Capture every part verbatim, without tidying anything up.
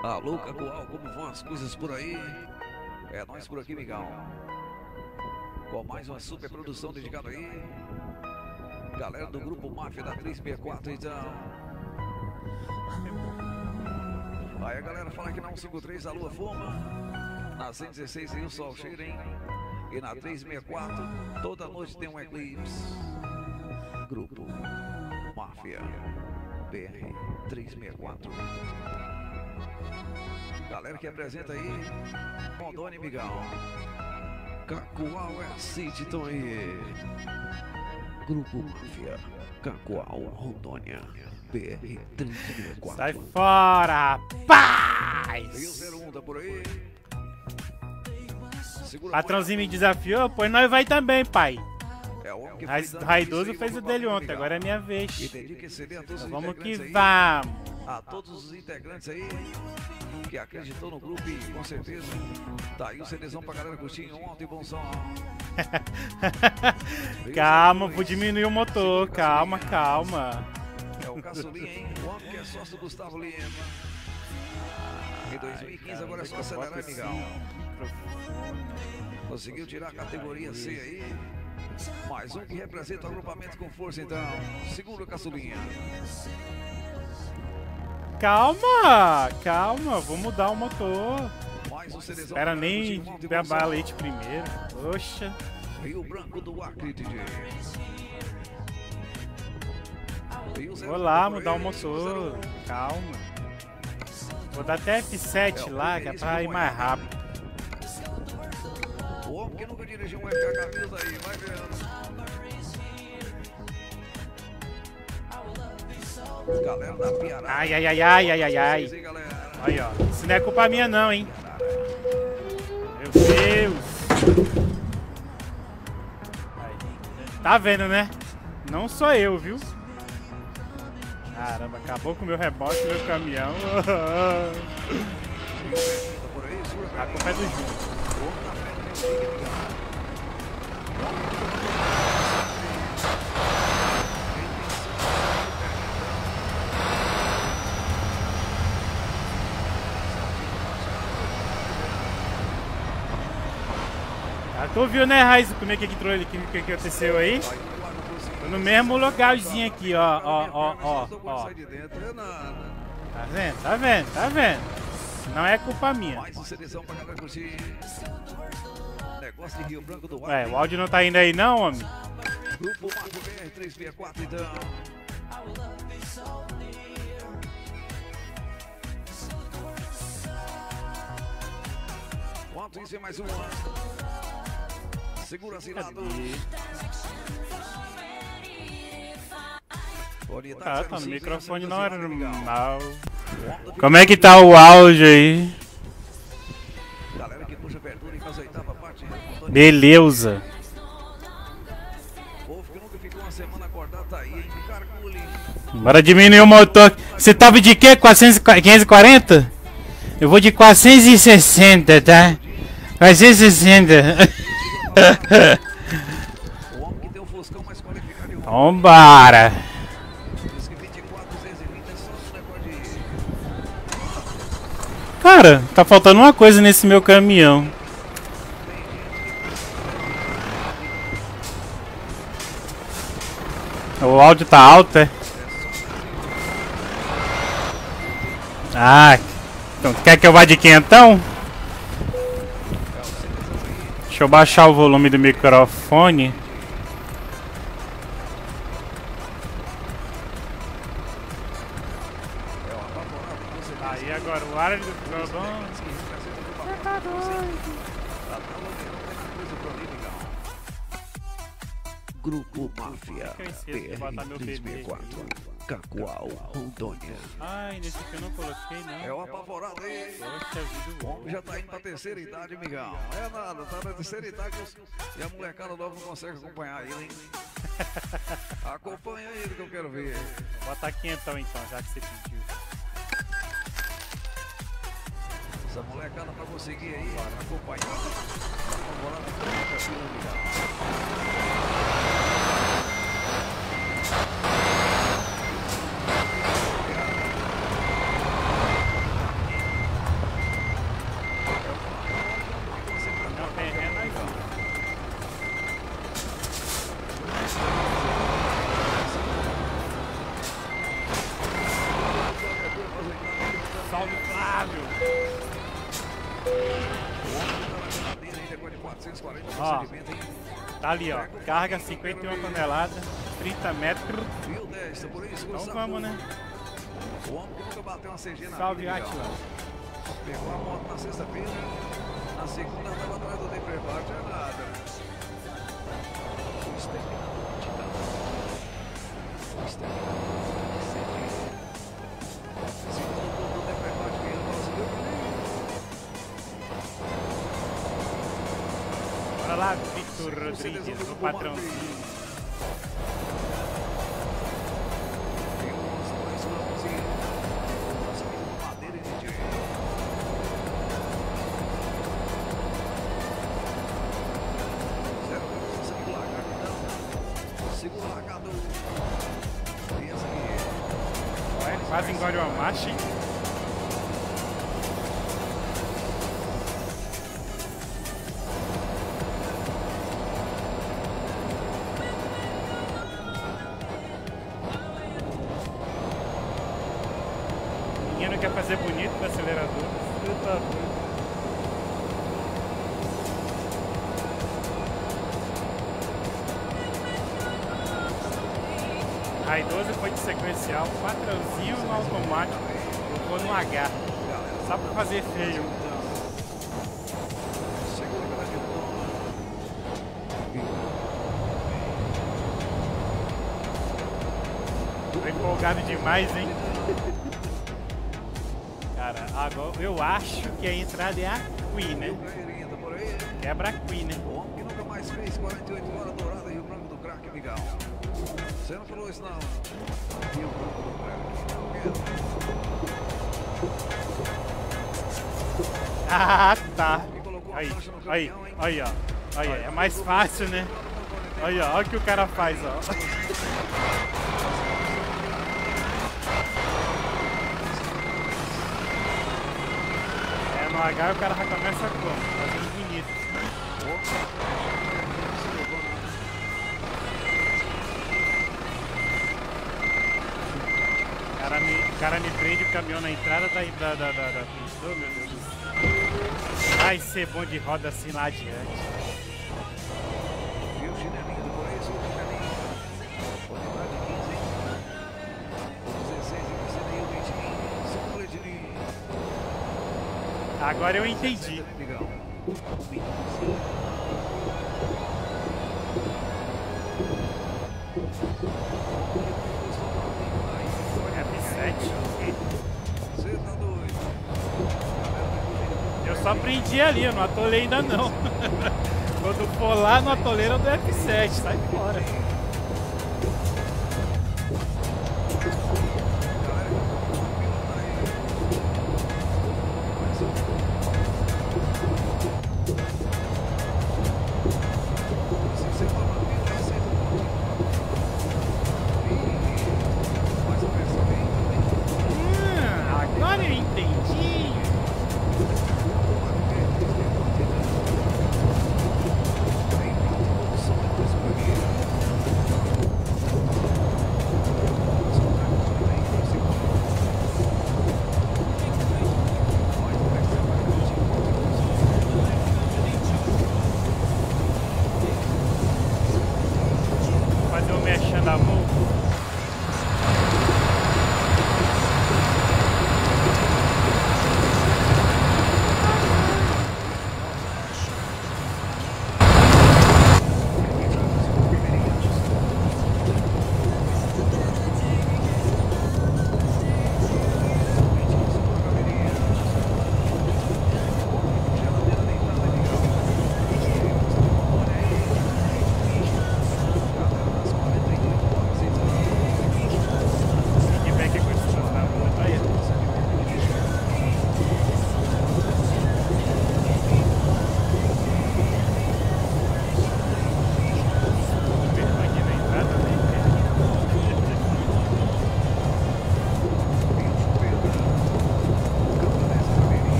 Alô, Cacoal, como vão as coisas por aí? É nós por aqui, Migão. Com mais uma super produção dedicada aí. Galera do grupo Máfia da três sessenta e quatro, então. Aí a galera fala que na cento e cinquenta e três a lua fuma. Na cento e dezesseis aí o sol cheira, hein? E na três sessenta e quatro, toda noite tem um eclipse. Grupo Máfia B R três sessenta e quatro. Galera que apresenta aí, Rondônia e Migão. Cacoal é a City, então aí. Grupo Máfia, Cacoal, Rondônia, B R três sessenta e quatro. Sai fora, rapaz! E o zero um tá por aí. Segura Patrãozinho me desafiou, pois nós vai também, pai. É o homem que Raiz- fez dano Raidoso difícil aí fez o pro dele Patrão, ontem, agora é minha vez. E dedica esse C D a todos os Vamos que integrantes aí. vamos. A todos os integrantes aí que acreditou no grupo e com certeza tá aí o CDzão pra galera curtir ontem, bom som. Calma, vou diminuir o motor, calma, calma. É o Caçulinha, hein? O homem que é sócio do Gustavo Lima. Em dois mil e quinze agora é só acelerar, amigão. Conseguiu tirar a categoria C aí. Mais um que representa o agrupamento com força, então. Segura o Caçulinha. Calma, calma, vou mudar o motor. Mais um CDzão. Espera nem beber leite primeiro. Oxa. Rio Branco do Acre, D J. Vou lá mudar o motor. Calma. Vou dar até F sete lá, que é pra ir mais rápido. O homem que nunca dirigiu um F H Mills aí, vai vendo. Galera da Piará. Ai, ai, ai, ai, ai, ai, ai. Vocês aí, galera. Aí, ó. Isso não é culpa minha, não, hein. Meu Deus. Aí. Tá vendo, né? Não sou eu, viu? Caramba, acabou com o meu rebote, meu caminhão. A culpa é do Júnior. Ah, tu viu, né, Raiz, como é que entrou ele, o que, que aconteceu aí? Tô no mesmo logalzinho aqui, ó, ó, ó, ó, ó. Tá vendo, tá vendo, tá vendo? Não é culpa minha. Mais um CDzão pra galera curtir. Negócio de Rio Branco do Ué, Acre. o áudio não tá indo aí não, homem? Grupo Máfia B R três sessenta e quatro, então. Quanto isso é mais um. Segura assinado. Tá, tá no microfone não era normal. Como é que tá o áudio aí? Galera que puxa verdura e faz a oitava parte. Beleza. O povo que nunca ficou uma semana acordado tá aí, hein? Carcule. Bora diminuir o motor. Você tava de quê? quatrocentos, quinhentos e quarenta? Eu vou de quatrocentos e sessenta, tá? quatrocentos e sessenta. O homem que tem o Fuscão mais qualificado de Rondônia. Vambora. Diz que vinte e quatro, duzentos e vinte é só um negócio de. Cara, tá faltando uma coisa nesse meu caminhão. O áudio tá alto, é? Ah, então quer que eu vá de quinhentão? Deixa eu baixar o volume do microfone. Aí agora o ar do Globão. Você tá doido. Grupo Máfia Eu esqueço de B botar R meu três bebê sessenta e quatro. Cacoal, Rondônia. Ai, nesse aqui eu não coloquei, não. É o apavorado aí. Poxa vida, O homem já tá indo pra terceira idade, amigão. É nada, tá na terceira idade e a molecada nova não consegue acompanhar ele, hein? Acompanha ele que eu quero ver. Vou botar quinhentão então, já que você pediu. Essa molecada pra conseguir aí acompanhar. Apavorado também, perfil, amigão. quatrocentos e quarenta, ó, procedimento, hein? tá ali, ó. Carga cinquenta e uma toneladas, trinta metros. Viu desta, por isso, Então vamos, né? O homem que nunca bateu uma C G na Salve, vida, Atila. pegou a moto na sexta-feira, na segunda estava atrás do Depreparo, não é nada. O exterminador de Titã. O exterminador de C G. Segundo turno do Depreparo, que ele conseguiu comigo. Bora lá, Victor Rodrigues, o patrãozinho. Quase engole uma marcha, hein? O menino quer fazer bonito no acelerador. Você tá doido. A doze foi de sequencial, patrãozinho no automático, colocou no H, só pra fazer feio. Tô empolgado demais, hein? Cara, agora eu acho que a entrada é a Queen, né? Quebra a Queen, né? O homem que nunca mais fez quarenta e oito horas dourada e o branco do craque, amigão. Você não falou isso, não. E o branco do craque. Ah, tá. Aí, aí, aí, ó. Aí, é mais fácil, né? Aí, ó. Olha o que o cara faz, ó. É, no H o cara já começa como? Fazendo bonito. O cara me, o cara me prende o caminhão na entrada da, da, da, da, da pista. Oh, meu Deus do céu. Vai ser bom de roda assim lá adiante. Viu o chinelinho do Correio? Sou o chinelinho. Unidade quinze, dezesseis, e você nem o leitinho. Cinco leitinho. Agora eu entendi. F sete. Você tá doido? Eu só prendi ali, eu não atolei ainda não. Quando for lá no atoleiro do F sete, sai fora.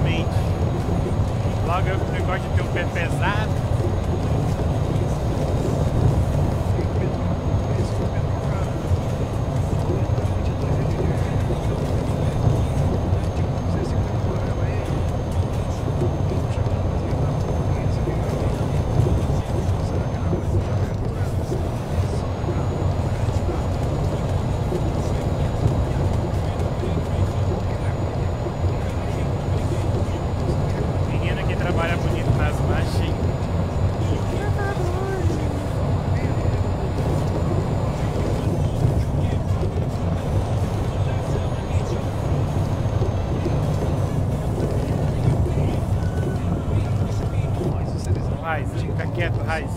exatamente. Logo eu que gosto de ter um pé pesado. Fica quieto, Raiz.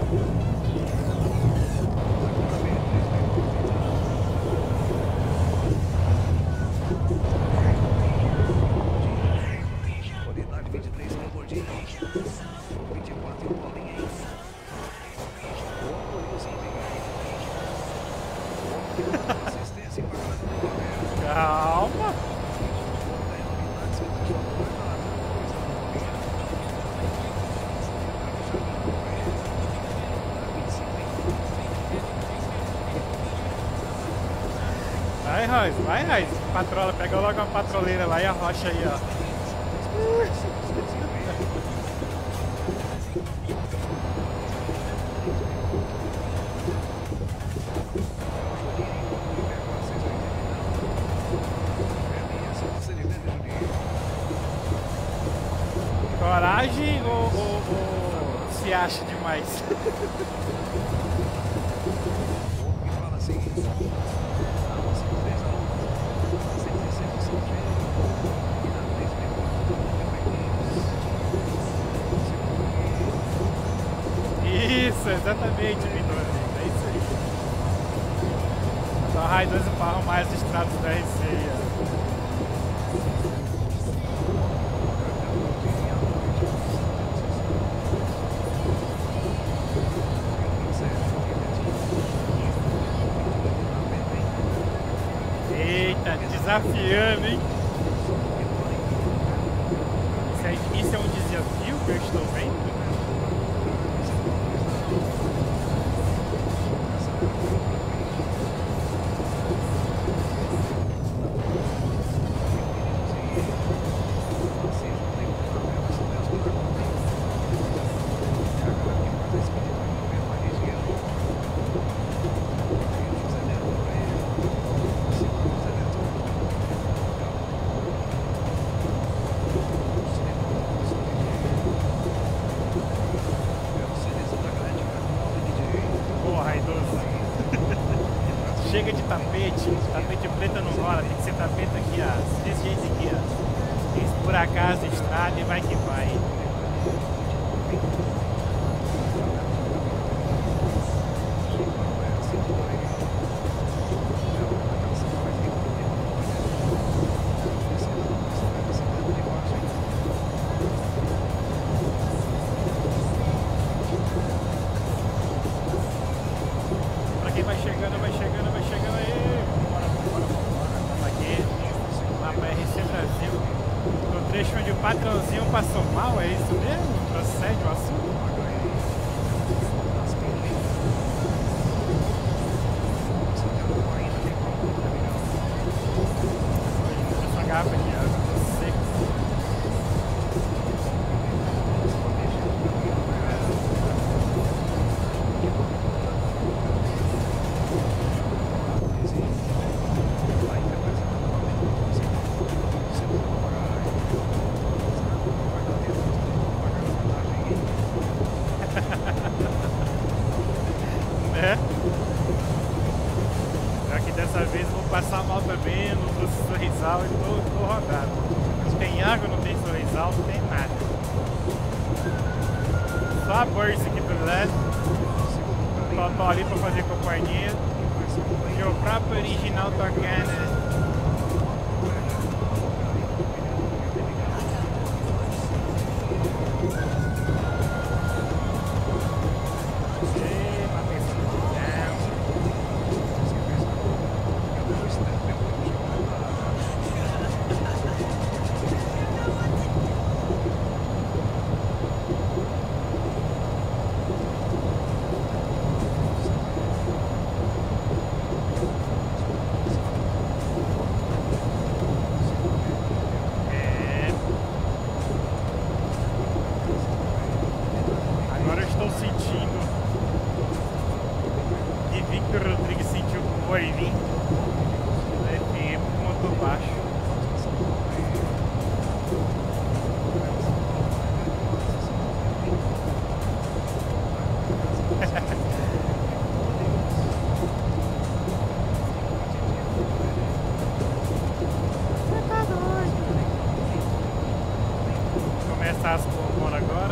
Qualidade vinte e três, meu gordinho. vinte e quatro, bolinha. Assistência para a calma. Vai, Raiz, vai, Raiz. Patrola, pega logo uma patroleira lá e arrocha aí, ó. Coragem ou, ou, ou se acha demais? Isso, exatamente, Vitor. É isso aí. Só raidoso para arrumar os estrados da R C aí, ó. Eita, desafiando, hein? Isso, aí, isso é um desafio que eu estou vendo? Chega de tapete, tapete preto não rola, tem que ser tapete aqui, ó, desse jeito aqui, ó. Isso por acaso, estrada e vai que vai. Pra quem vai chegando, vai chegando, vai chegando aí. Bora, bora, bora. Estamos aqui. Mapa R C Brasil. No trecho onde o patrãozinho passou mal, é isso mesmo? Procede o assunto? Essa garrafa aqui, ó, seca. Né? Já que dessa vez vou passar mal também, não trouxe sorrisal e tô, tô rodado. Não tem água, não tem sorrisal, não tem nada. Só a bolsa aqui do lado. Tô, tô ali pra fazer companhia. E o próprio original tocando. começar as compras agora.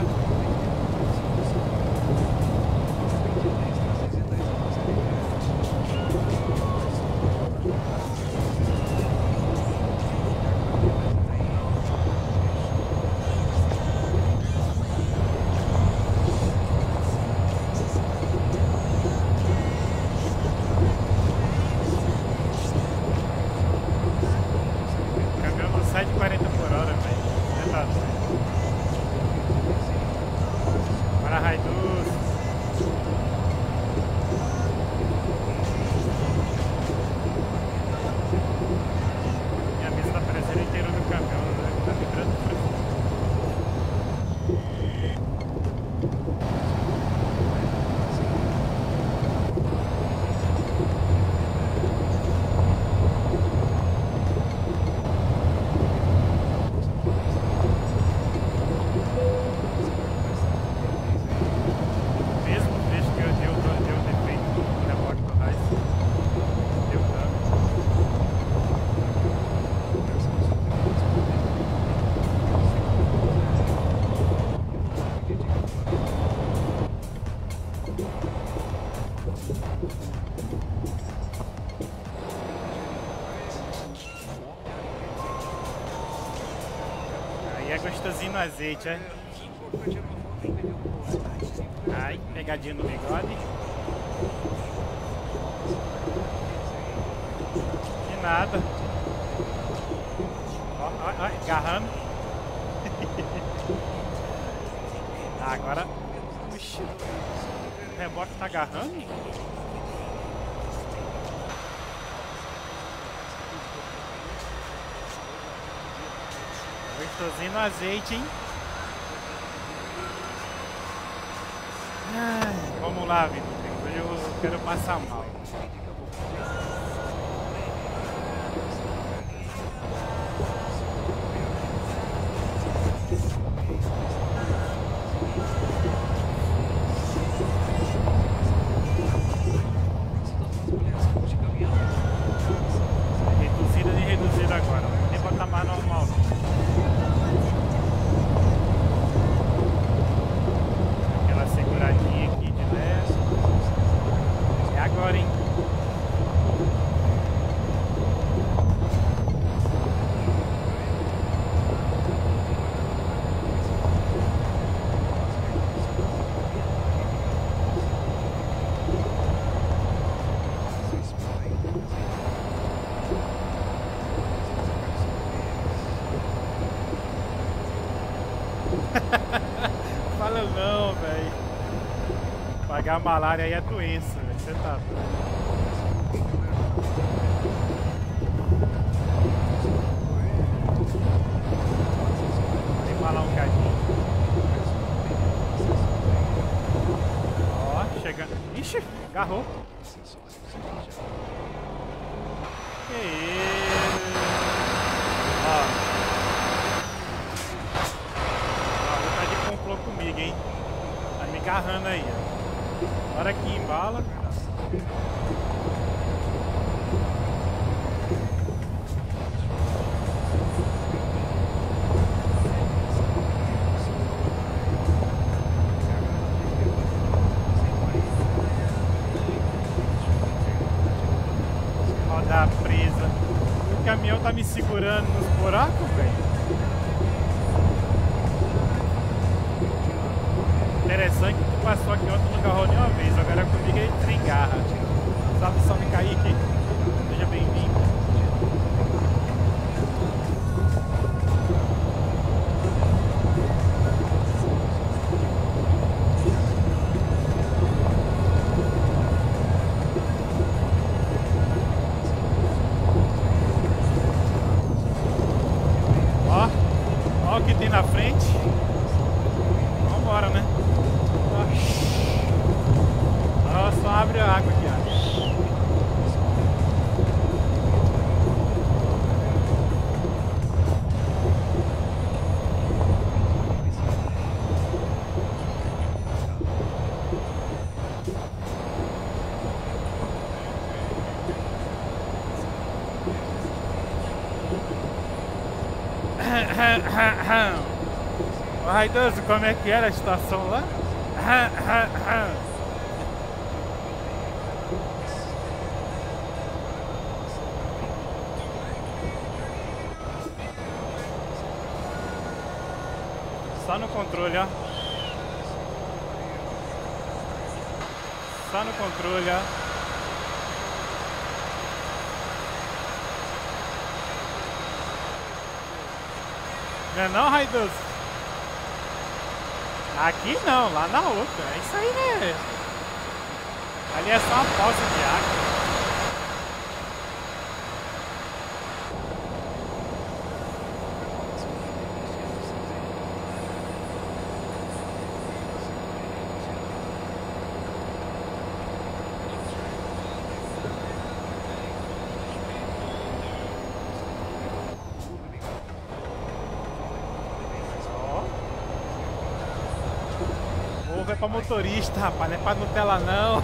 Gostosinho no azeite, é? Ai, pegadinha no bigode. De nada. Ó, ó, ó, agarrando. Ah, agora. Puxa. O reboque tá agarrando? Gostosinho no azeite, hein? Ai, vamos lá, Vitor. Hoje eu quero passar mal. Reduzida de reduzida agora. Não tem botar mais normal. Seguradinha aqui de leve. É agora, hein? Fala não, velho. Pagar malária aí é doença, velho. Você tá doido. Vou embalar um cadinho. Ó, chegando. Ixi, agarrou. Que isso? Ó. Complô comigo, hein? Tá me agarrando aí, ó. Hora que embala. Rodar presa. O caminhão tá me segurando nos buracos, velho. Interessante que tu passou aqui ontem, não agarrou nenhuma vez. Agora comigo ele trem garra. Salve, salve, Kaique. Seja bem-vindo. Ó, ó o que tem na frente. Vambora, né? Ó, só abre a água aqui, ó. Raidoso, como é que era a situação lá? Só no controle, ó. Só no controle, ó. Não é não, Raidoso? Aqui não, lá na outra. É isso aí, né? Ali é só uma poça de água. É pra motorista, rapaz, não é pra Nutella não.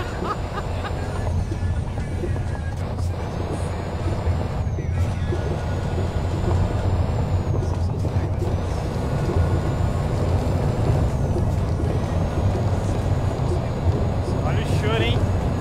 Olha o choro, hein?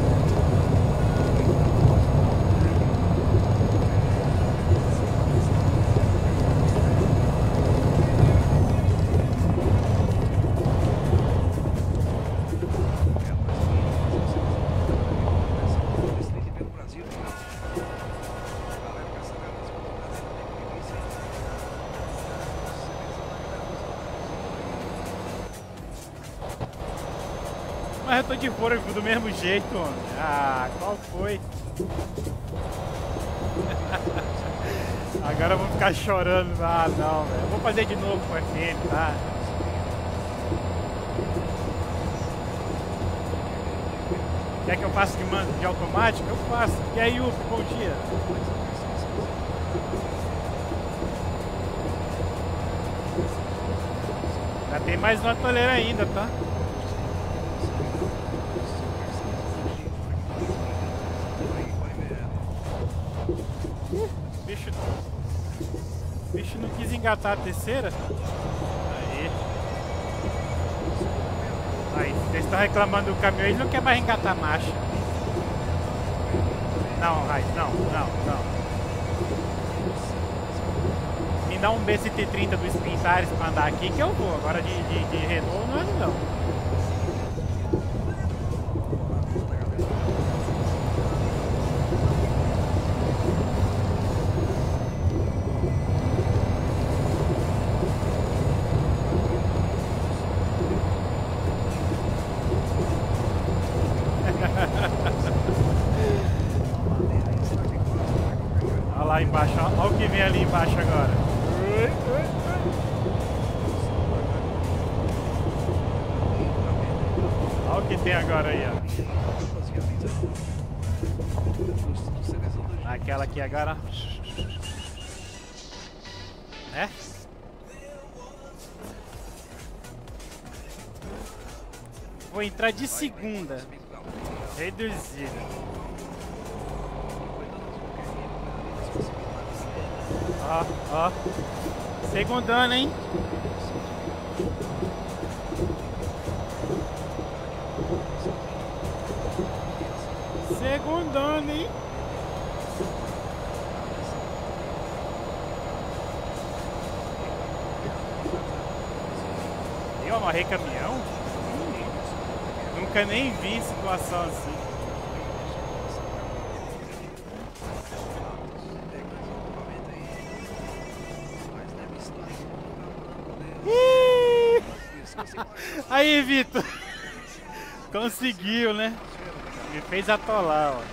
Mas eu tô de fora do mesmo jeito, homem. Ah, qual foi? Agora eu vou ficar chorando. Ah, não, velho. Eu vou fazer de novo com a F M, tá? Quer que eu faça de, mano, de automático? Eu faço. E aí, Ufa, bom dia. Já tem mais uma toleira ainda, tá? Bicho, bicho não quis engatar a terceira. Aí. Aí, vocês estão reclamando do caminhão, ele não quer mais engatar a marcha. Não, Raiz, não, não, não. Me dá um B cento e trinta do Spintares pra andar aqui que eu vou. Agora de, de, de Renault não é não. Olha lá embaixo, olha o que vem ali embaixo agora. Olha o que tem agora aí, ó. Aquela aqui agora. É? Vou entrar de segunda. Reduzida. Ó, ó. Segundando, hein? Segundando, hein? Eu amarrei caminhão? Hum, nunca nem vi situação assim. Aí, Vitor. Conseguiu, né? Me fez atolar, ó.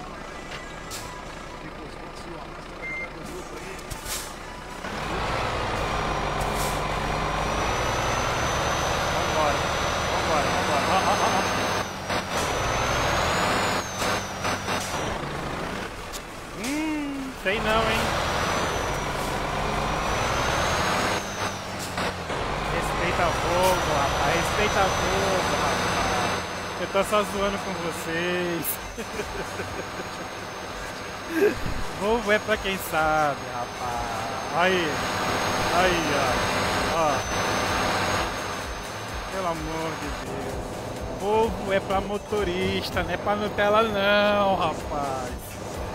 Vambora, vambora, vambora. Ó, ó, ó. Hum, sei não, hein? Respeita o fogo, rapaz. Respeita o fogo, rapaz. Eu tô só zoando com vocês. Volvo é pra quem sabe, rapaz. Aí. Aí, ó. Ó. Pelo amor de Deus. Povo é pra motorista, não é pra Nutella não, rapaz.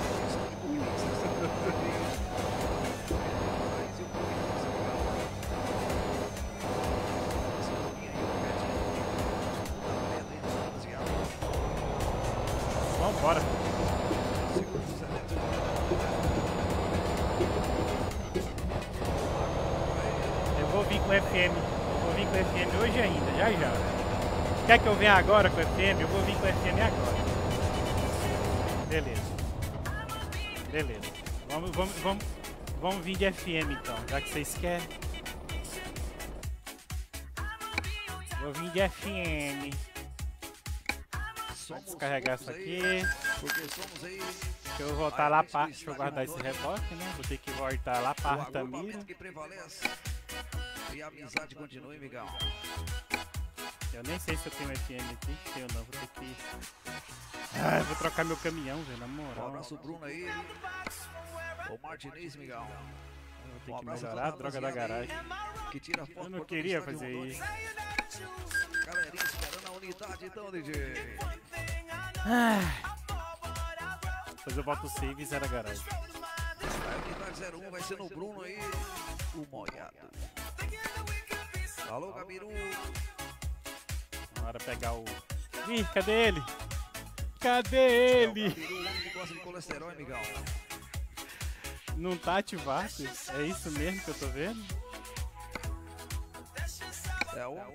Vambora. Eu vou vir com o F M. Eu vou vir com o F M hoje ainda, já já. Quer que eu venha agora com o F M? Eu vou vir com o F M agora. Beleza. Beleza. Vamos, vamos, vamos, vamos vir de F M então, já que vocês querem. Vou vir de F M. Vou descarregar isso aqui. Deixa eu voltar lá para. Deixa eu guardar esse reboque, né? Vou ter que voltar lá para Artamira. E a amizade continue, Miguel. Eu nem sei se eu tenho F M aqui. Se eu não, vou ter que. Ah, vou trocar meu caminhão, velho, na moral. Um abraço, Bruno aí. O Martinez, Miguel. Eu vou ter que melhorar a droga da garagem. Que tira foto. Eu não queria fazer isso. Galerinha esperando a unidade, então, D J. Ah. Depois eu boto o save e zero a garagem. A unidade zero um vai ser no Bruno aí. O molhado. Alô, Gabiru. Bora pegar o. Ih, cadê ele? Cadê ele? Gabiru, o homem que gosta de colesterol, hein, Miguel? Não tá ativado? É isso mesmo que eu tô vendo? É o.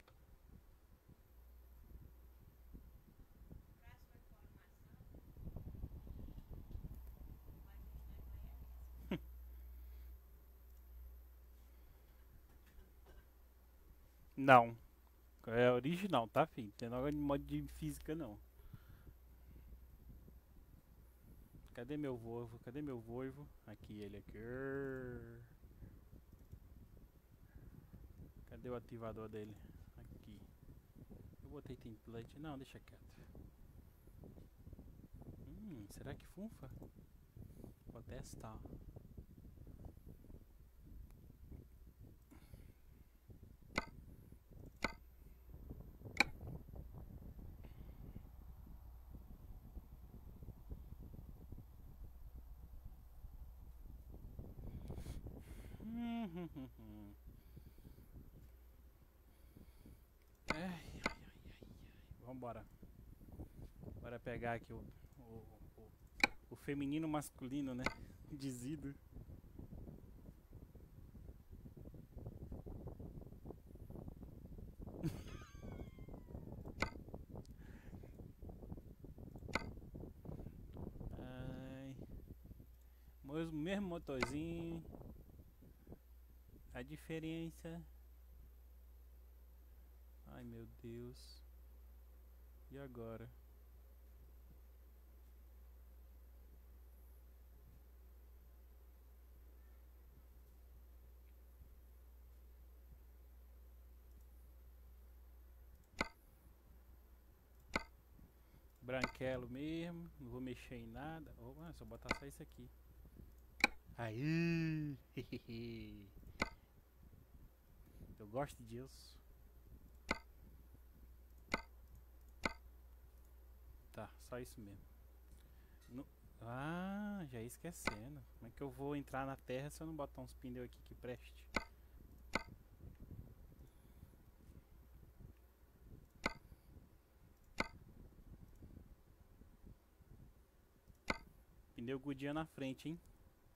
Não. É original, tá, filho? Não tem nada de modo de física, não. Cadê meu Volvo? Cadê meu Volvo? Aqui, ele aqui. Cadê o ativador dele? Aqui. Eu botei template. Não, deixa quieto. Hum, será que funfa? Vou testar. Ai, ai, ai, ai. Vambora. Bora pegar aqui o, o, o, o feminino masculino, né? Dizido. Ai. Mesmo, mesmo motorzinho. A diferença. Ai, meu Deus. E agora? Branquelo mesmo. Não vou mexer em nada. Oh, ah, só botar só isso aqui. Aí. Eu gosto disso. Tá, só isso mesmo. No... Ah, já ia esquecendo. Como é que eu vou entrar na terra se eu não botar uns pneus aqui que preste? Pneu Goodyear na frente, hein?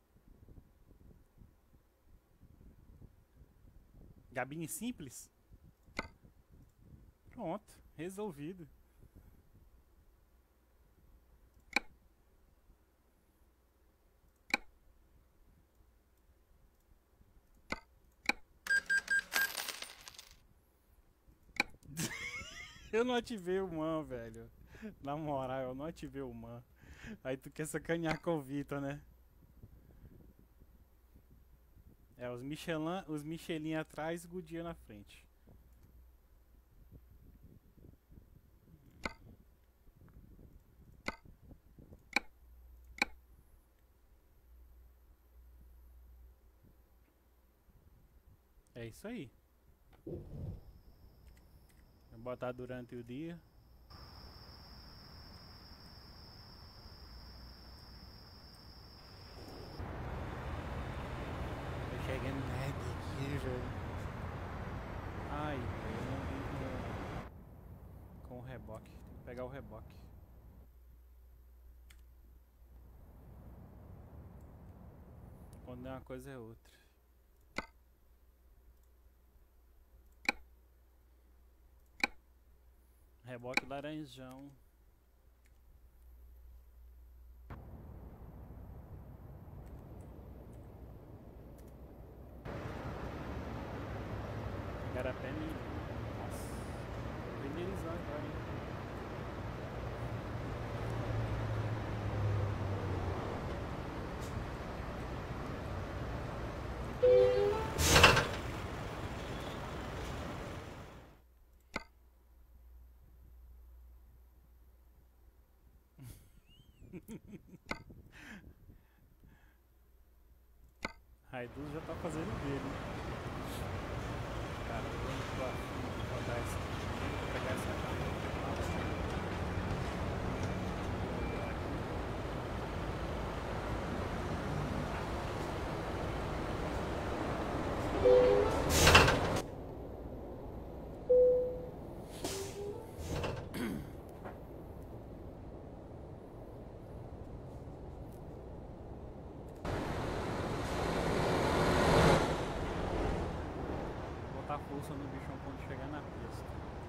Gabine simples? Pronto, resolvido. Eu não ativei o man, velho. Na moral, eu não ativei o man. Aí tu quer sacanear com o Vitor, né? É, os Michelin, os Michelin atrás e Goodyear na frente. É isso aí. Vou botar durante o dia. Tô chegando aqui, velho. Ai, eu não vi com, com o reboque. Tem que pegar o reboque. Quando é uma coisa é outra. Reboque laranjão. Igarapé Mirim. Nossa. Renderizou agora, hein? Raiduz já tá fazendo dele. Cara, eu tô afim de rodar esse aqui. Vou pegar essa câmera. Força no bichão quando chegar na pista.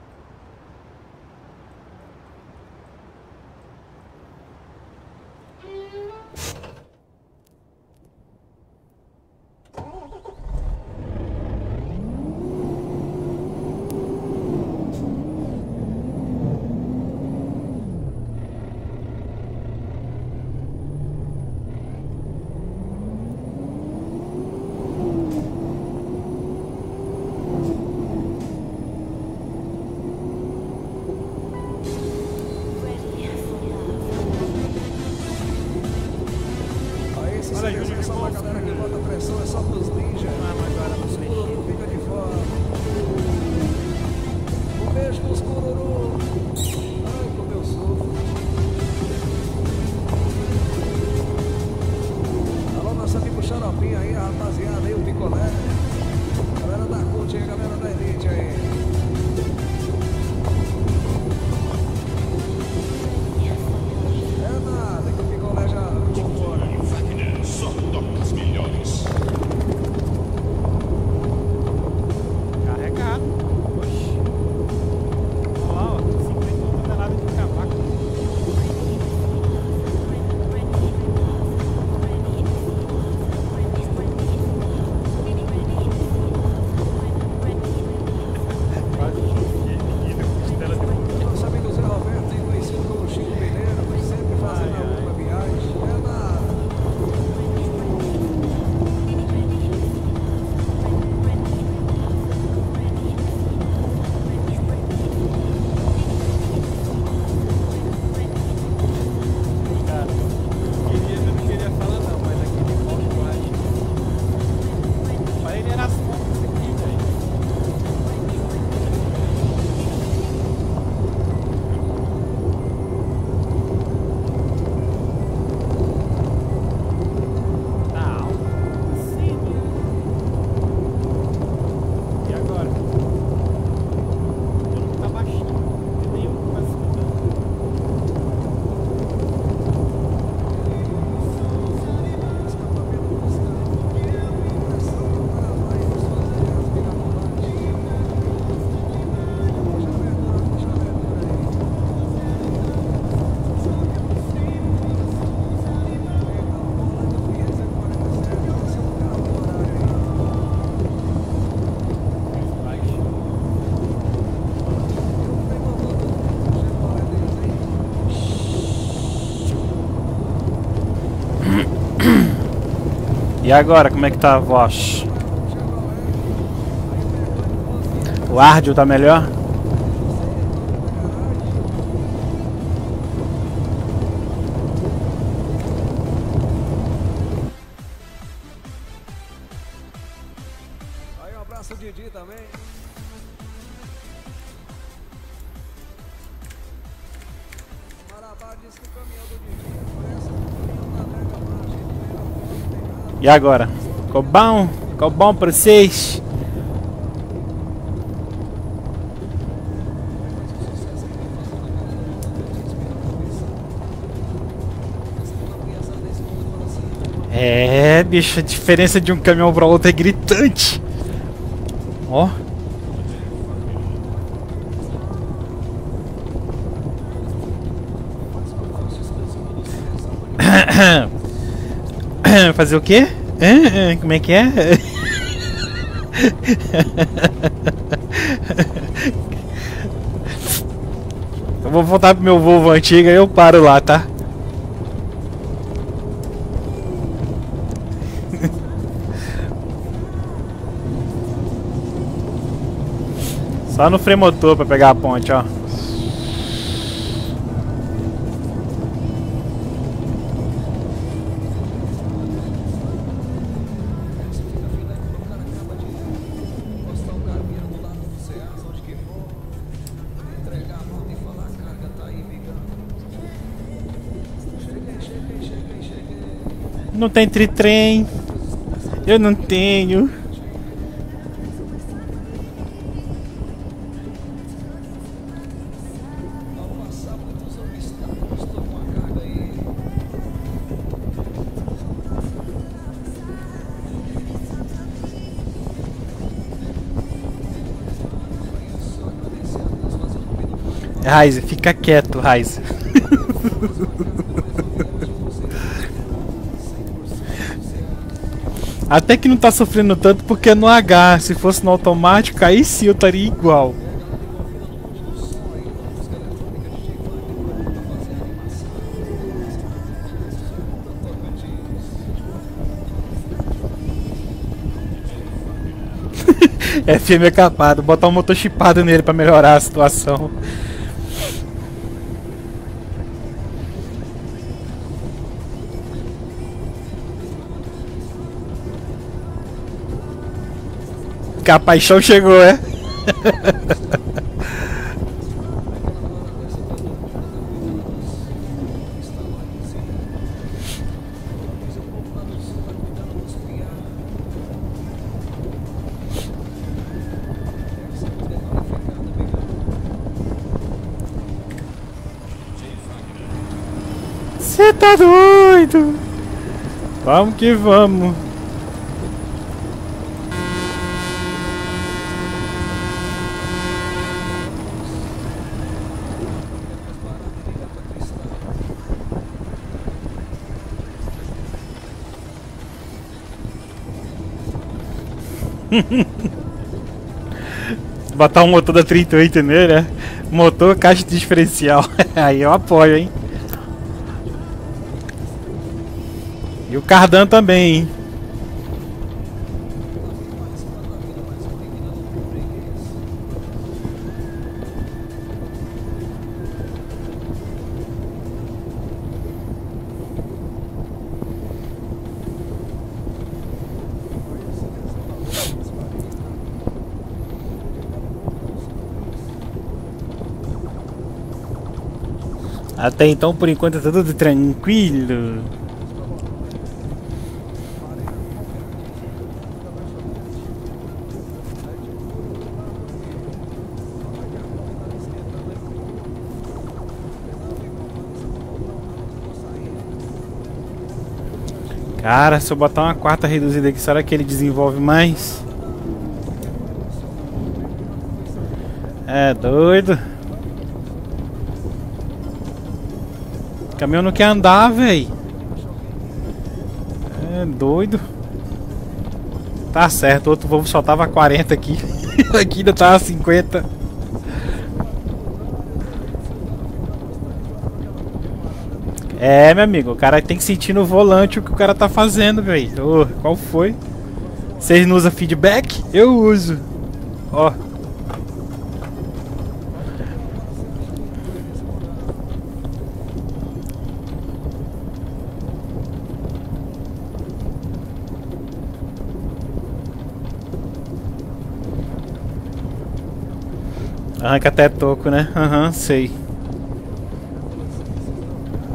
E agora, como é que tá a voz? O áudio tá melhor? Aí um abraço Didi também. E agora? Ficou bom? Ficou bom pra vocês? É, bicho, a diferença de um caminhão para outro é gritante. Ó. Fazer o quê? Como é que é? Eu vou voltar pro meu Volvo antigo e eu paro lá, tá? Só no freio motor pra pegar a ponte, ó. Não tem tri-trem. Eu não tenho. Raiz, fica quieto, Raiz. Até que não tá sofrendo tanto porque é no H. Se fosse no automático, aí sim eu estaria igual. F M é capado, botar um motor chipado nele pra melhorar a situação. Que a paixão chegou, é? Você tá doido? Vamos que vamos. Botar um motor da trinta e oito nele, né? Motor, caixa de diferencial. Aí eu apoio, hein? E o cardan também, hein? Até então, por enquanto, tá tudo tranquilo. Cara, se eu botar uma quarta reduzida aqui, será que ele desenvolve mais? É doido. O caminhão não quer andar, véi. É doido. Tá certo, o outro Volvo só tava a quarenta aqui. Aqui ainda tava a cinquenta. É, meu amigo, o cara tem que sentir no volante o que o cara tá fazendo, velho. Oh, qual foi? Vocês não usam feedback? Eu uso. Ó. Arranca até toco, né? Aham, uhum, sei.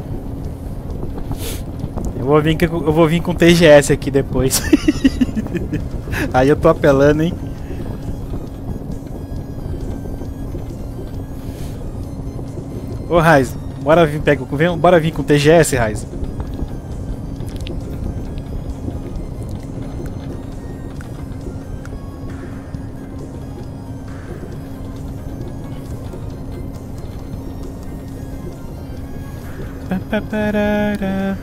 Eu vou vir, eu vou vir com T G S aqui depois. Aí eu tô apelando, hein? Ô Raiz, bora vir, pega, bora vir com T G S, Raiz. Paparara.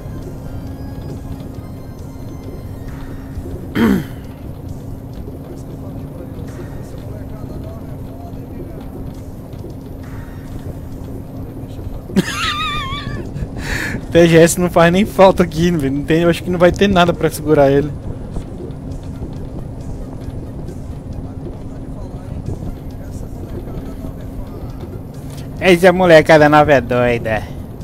T G S não faz nem falta aqui, não tem, eu acho que não vai ter nada pra segurar ele. Essa molecada nova é doida.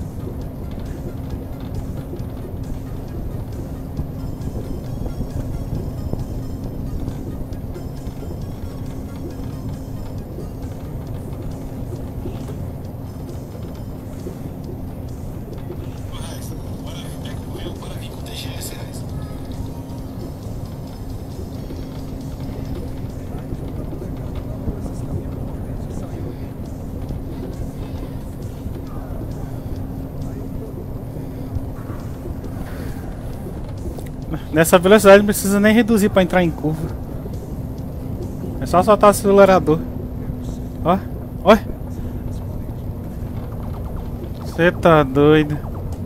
Nessa velocidade não precisa nem reduzir para entrar em curva. É só soltar o acelerador. Ó, ó. Você tá doido.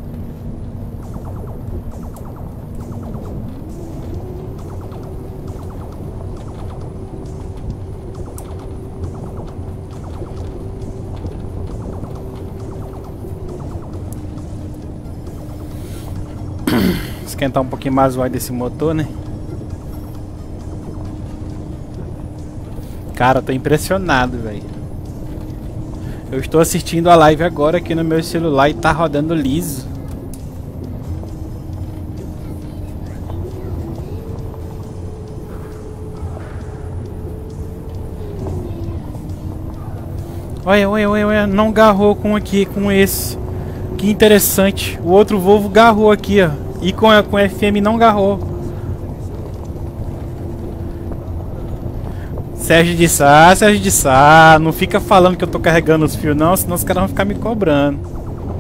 Esquentar um pouquinho mais o ar desse motor, né? Cara, eu tô impressionado, velho. Eu estou assistindo a live agora aqui no meu celular e tá rodando liso. Olha, olha, olha, olha, não garrou com aqui, com esse. Que interessante. O outro Volvo garrou aqui, ó. E com a com F M não garrou. Sérgio de Sá, Sérgio de Sá, não fica falando que eu tô carregando os fios não, senão os caras vão ficar me cobrando.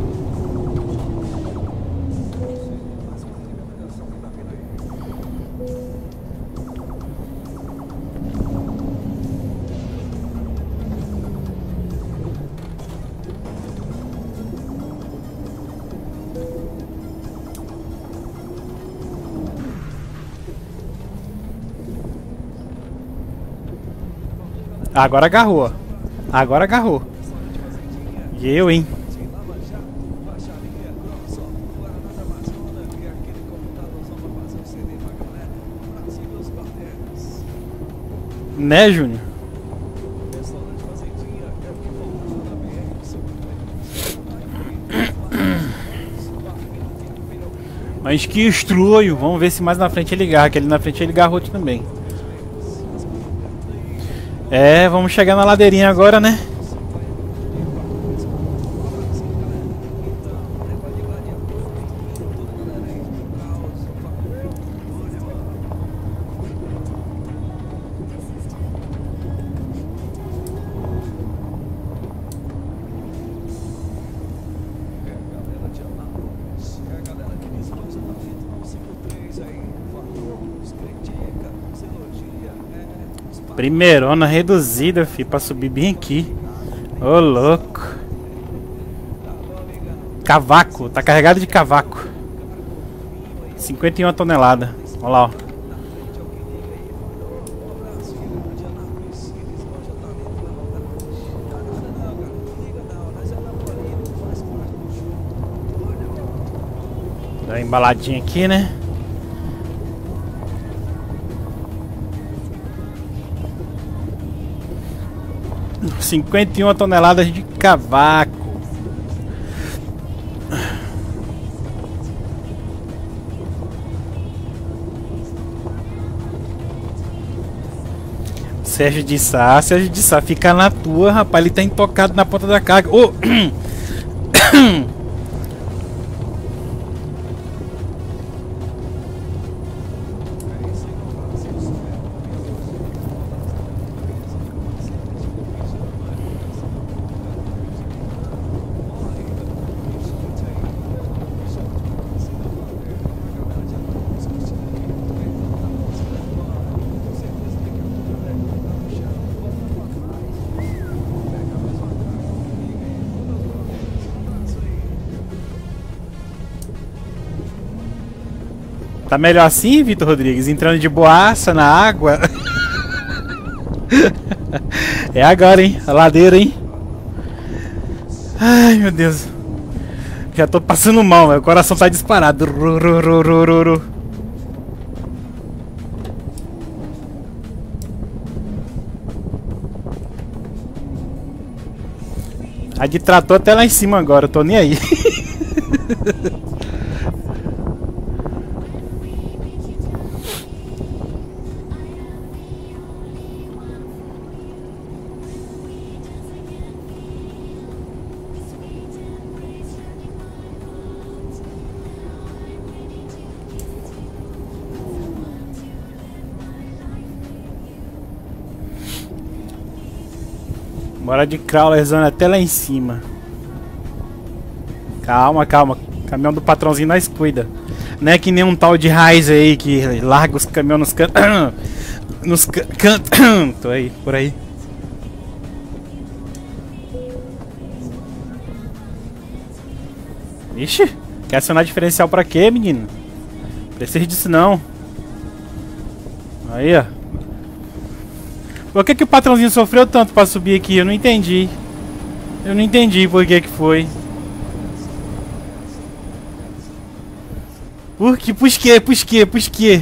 Agora agarrou. Agora agarrou. E eu, hein? Né, Júnior? Mas que estruio. Vamos ver se mais na frente ele garra. Que ali na frente ele garrou também. É, vamos chegar na ladeirinha agora, né? Primeirona reduzida, fi, pra subir bem aqui. Ô, louco. Cavaco, tá carregado de cavaco. cinquenta e uma toneladas. Olha lá, ó. Dá uma embaladinha aqui, né? cinquenta e uma toneladas de cavaco. Sérgio de Sá, Sérgio de Sá, fica na tua, rapaz. Ele tá intocado na ponta da carga. Oh! Tá melhor assim, Vitor Rodrigues? Entrando de boaça na água. É agora, hein? A ladeira, hein? Ai, meu Deus. Já tô passando mal, meu coração tá disparado. A de trator até lá em cima agora, eu tô nem aí. Bora de crawlerzão até lá em cima. Calma, calma. Caminhão do patrãozinho nós cuida. Não é que nem um tal de Raiz aí que larga os caminhões nos cantos. Nos cantos. Tô aí, por aí. Ixi, quer acionar diferencial pra quê, menino? Precisa disso não. Aí, ó. Por que que o patrãozinho sofreu tanto pra subir aqui? Eu não entendi. Eu não entendi por que que foi. Por que? Por que? Por que? Por que?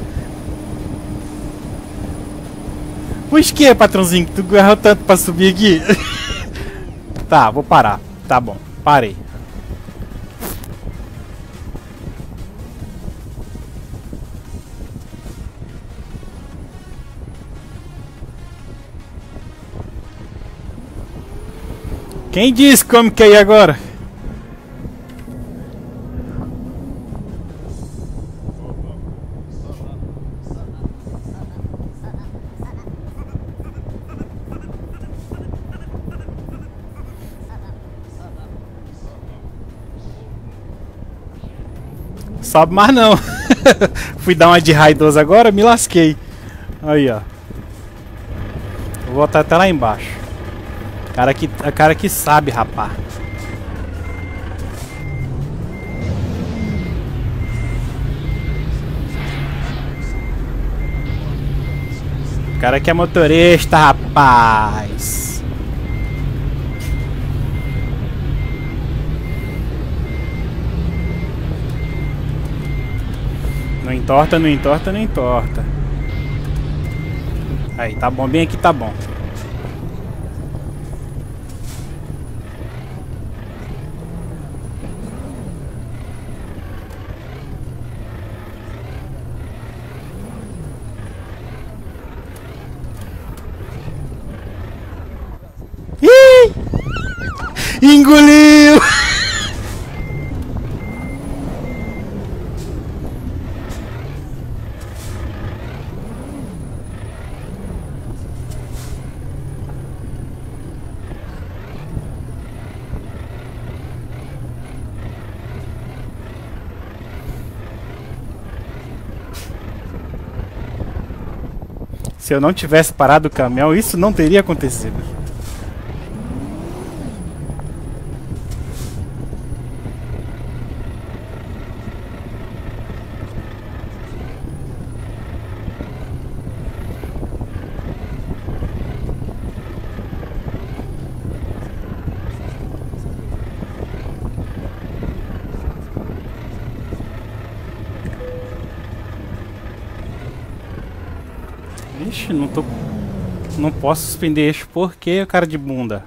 Por que, patrãozinho, que tu errou tanto pra subir aqui? Tá, vou parar. Tá bom, parei. Quem disse como que é ir agora? Sobe mais não. Fui dar uma de raidoso agora, me lasquei. Aí, ó. Vou voltar até lá embaixo. Cara que, a cara que sabe, rapá. Cara que é motorista, rapaz. Não entorta, não entorta, não entorta. Aí, tá bom, bem aqui tá bom. Engoliu! Se eu não tivesse parado o caminhão, isso não teria acontecido. Ixi, não tô... Não posso suspender eixo porque o cara de bunda.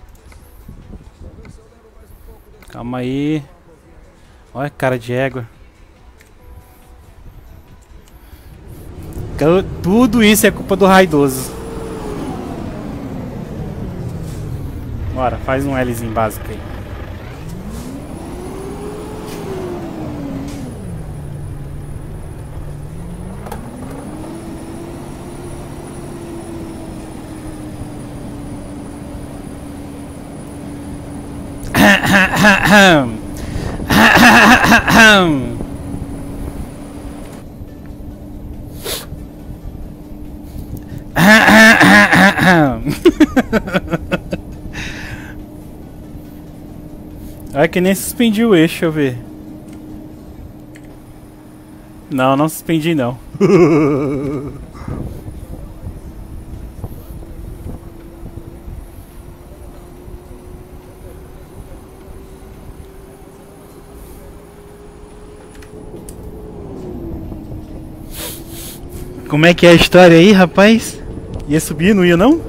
Calma aí. Olha cara de égua. Tudo isso é culpa do raidoso. Bora, faz um Lzinho básico aí. Olha que nem suspendi o eixo, deixa eu ver. Não, não suspendi não. Como é que é a história aí, rapaz? Ia subir, não ia não?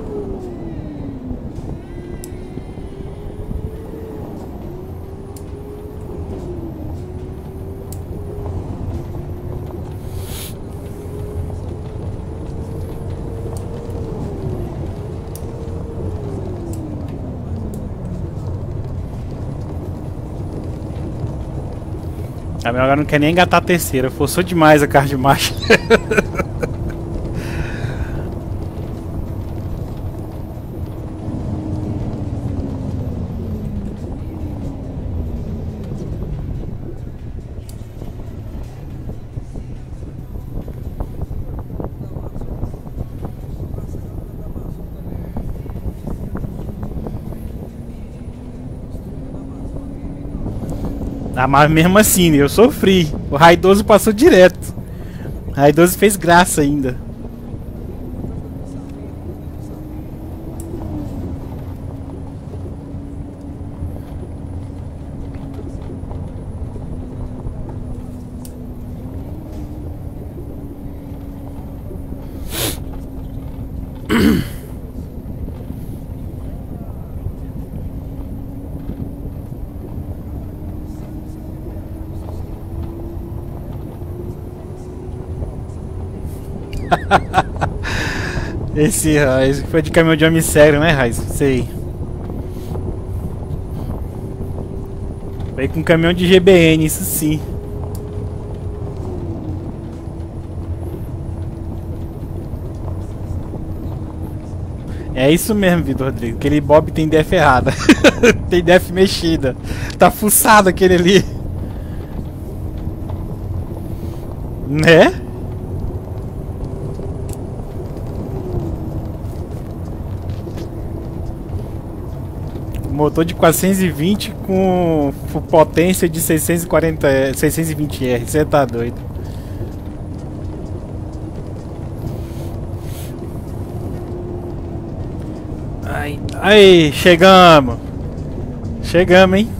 A minha agora não quer nem engatar a terceira, forçou demais a carro de marcha. Ah, mas mesmo assim, eu sofri. O Raidoso passou direto. O Raidoso fez graça ainda. Esse, esse foi de caminhão de homem sério, né, Raiz? Sei. Foi com caminhão de G B N, isso sim. É isso mesmo, Vitor Rodrigo. Aquele Bob tem def errada. Tem def mexida. Tá fuçado aquele ali. Né? Motor de quatrocentos e vinte com potência de seiscentos e quarenta, seiscentos e vinte R. Você tá doido? Ai, aí, chegamos. Chegamos, hein?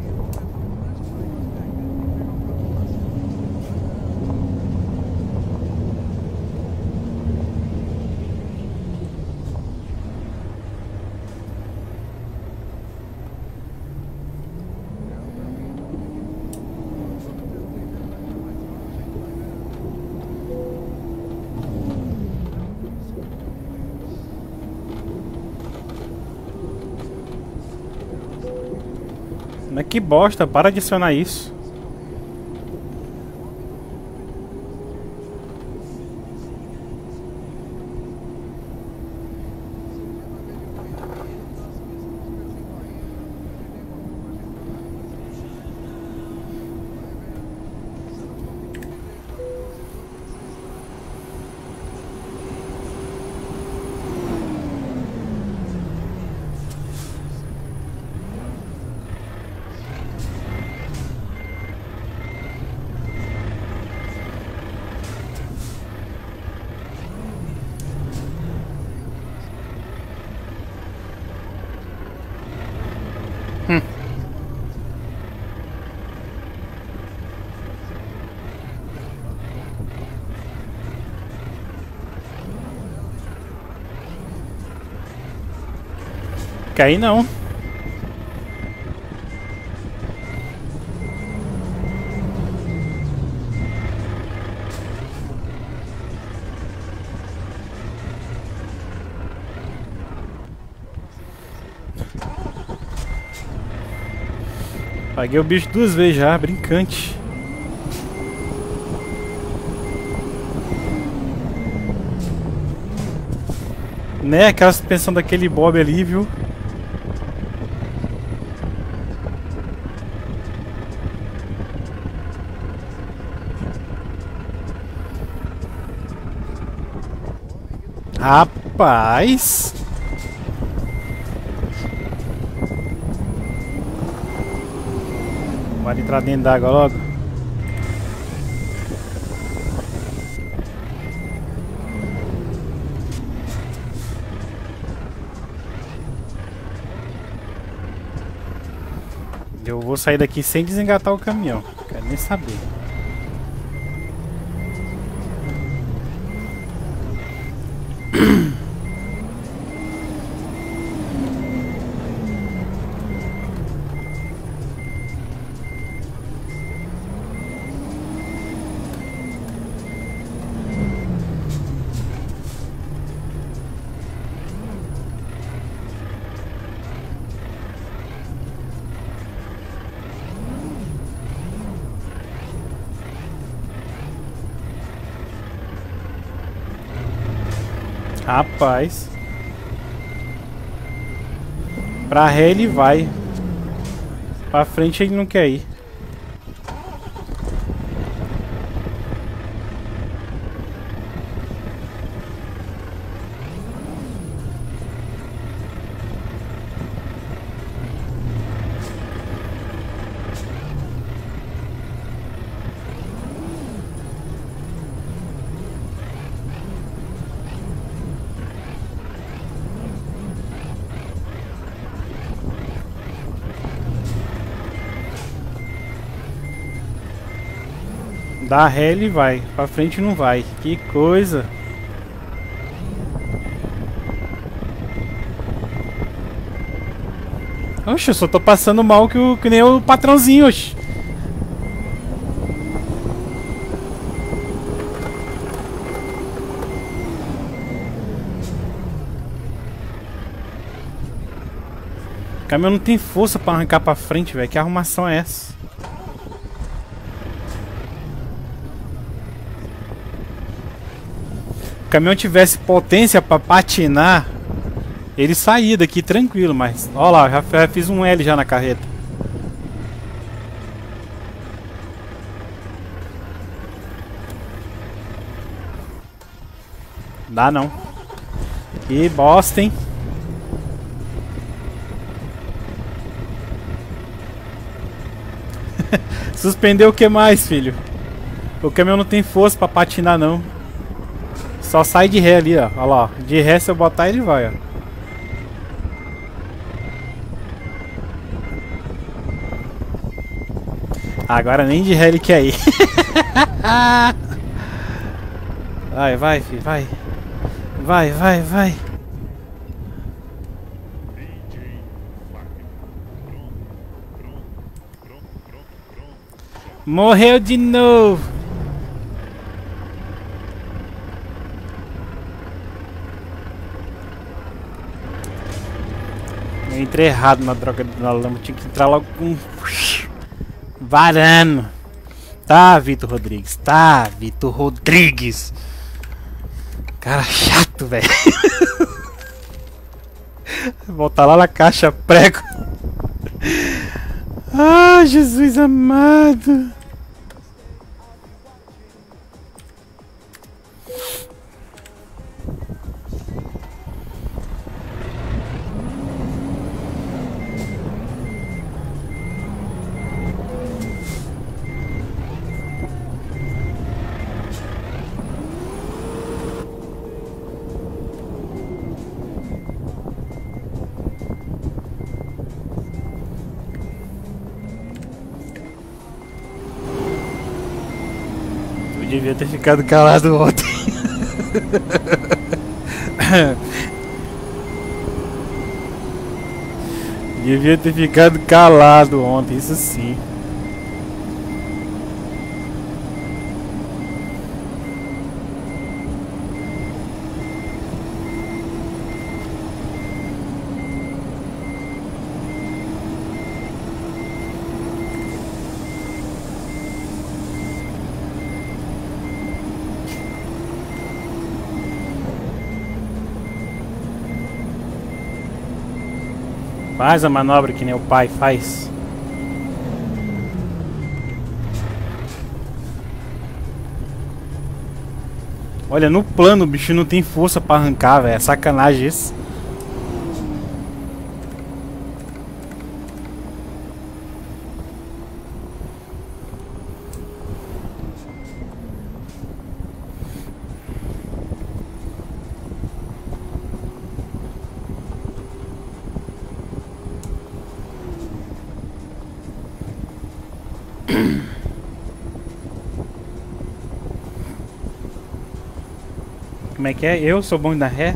Mas que bosta, para de adicionar isso. Hum. Caí não. Paguei o bicho duas vezes já, brincante. Né, aquela suspensão daquele Bob ali, viu? Rapaz! Bora entrar dentro d'água logo. Eu vou sair daqui sem desengatar o caminhão. Quero nem saber. Rapaz. Pra ré ele vai. Pra frente ele não quer ir. Dá ré ele vai, pra frente não vai. Que coisa. Oxe, eu só tô passando mal que, o, que nem o patrãozinho, oxe. O caminhão não tem força pra arrancar pra frente, velho. Que arrumação é essa? Se o caminhão tivesse potência pra patinar, ele saía daqui tranquilo, mas... Ó lá, já, já fiz um L já na carreta. Dá não. Que bosta, hein? Suspendeu o que mais, filho? O caminhão não tem força pra patinar, não. Só sai de ré ali, ó. Olha lá, ó. De ré se eu botar ele vai, ó. Agora nem de ré ele quer ir. Vai, vai, filho, vai. Vai, vai, vai. Morreu de novo. Eu entrei errado na droga da lama. Tinha que entrar logo com... varando. Tá, Vitor Rodrigues. Tá, Vitor Rodrigues. Cara chato, velho. Voltar lá na caixa prego. Ah, Jesus amado. Devia ter ficado calado ontem. Devia ter ficado calado ontem, isso sim. Faz a manobra que nem o pai faz. Olha, no plano o bicho não tem força pra arrancar, velho. É sacanagem isso. Como é que é? Eu sou bom na ré?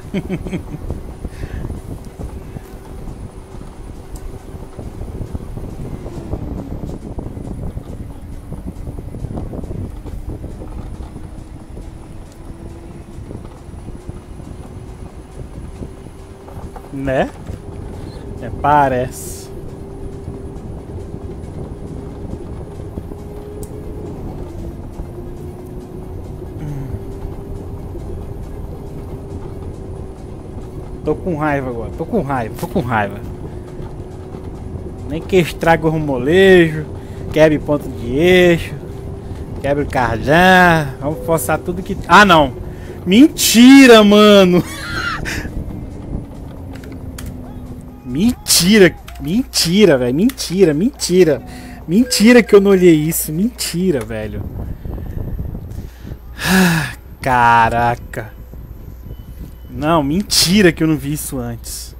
Né? É, parece. Tô com raiva agora, tô com raiva, tô com raiva. Nem que estrague o molejo, quebre ponto de eixo, quebre o cardan. Vamos forçar tudo que... Ah, não! Mentira, mano! Mentira, mentira, velho, mentira, mentira. Mentira que eu não olhei isso, mentira, velho. Caraca. Não, mentira que eu não vi isso antes.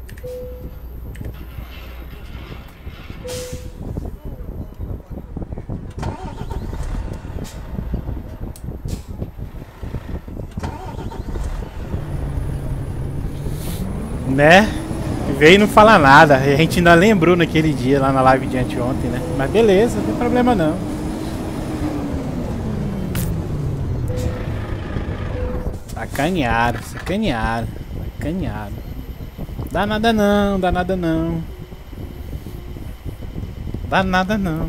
Né? Veio e não fala nada. A gente ainda lembrou naquele dia lá na live de anteontem, né? Mas beleza, não tem problema não. Sacanearam, sacanearam, sacanearam. Dá nada não, dá nada não. Dá nada não.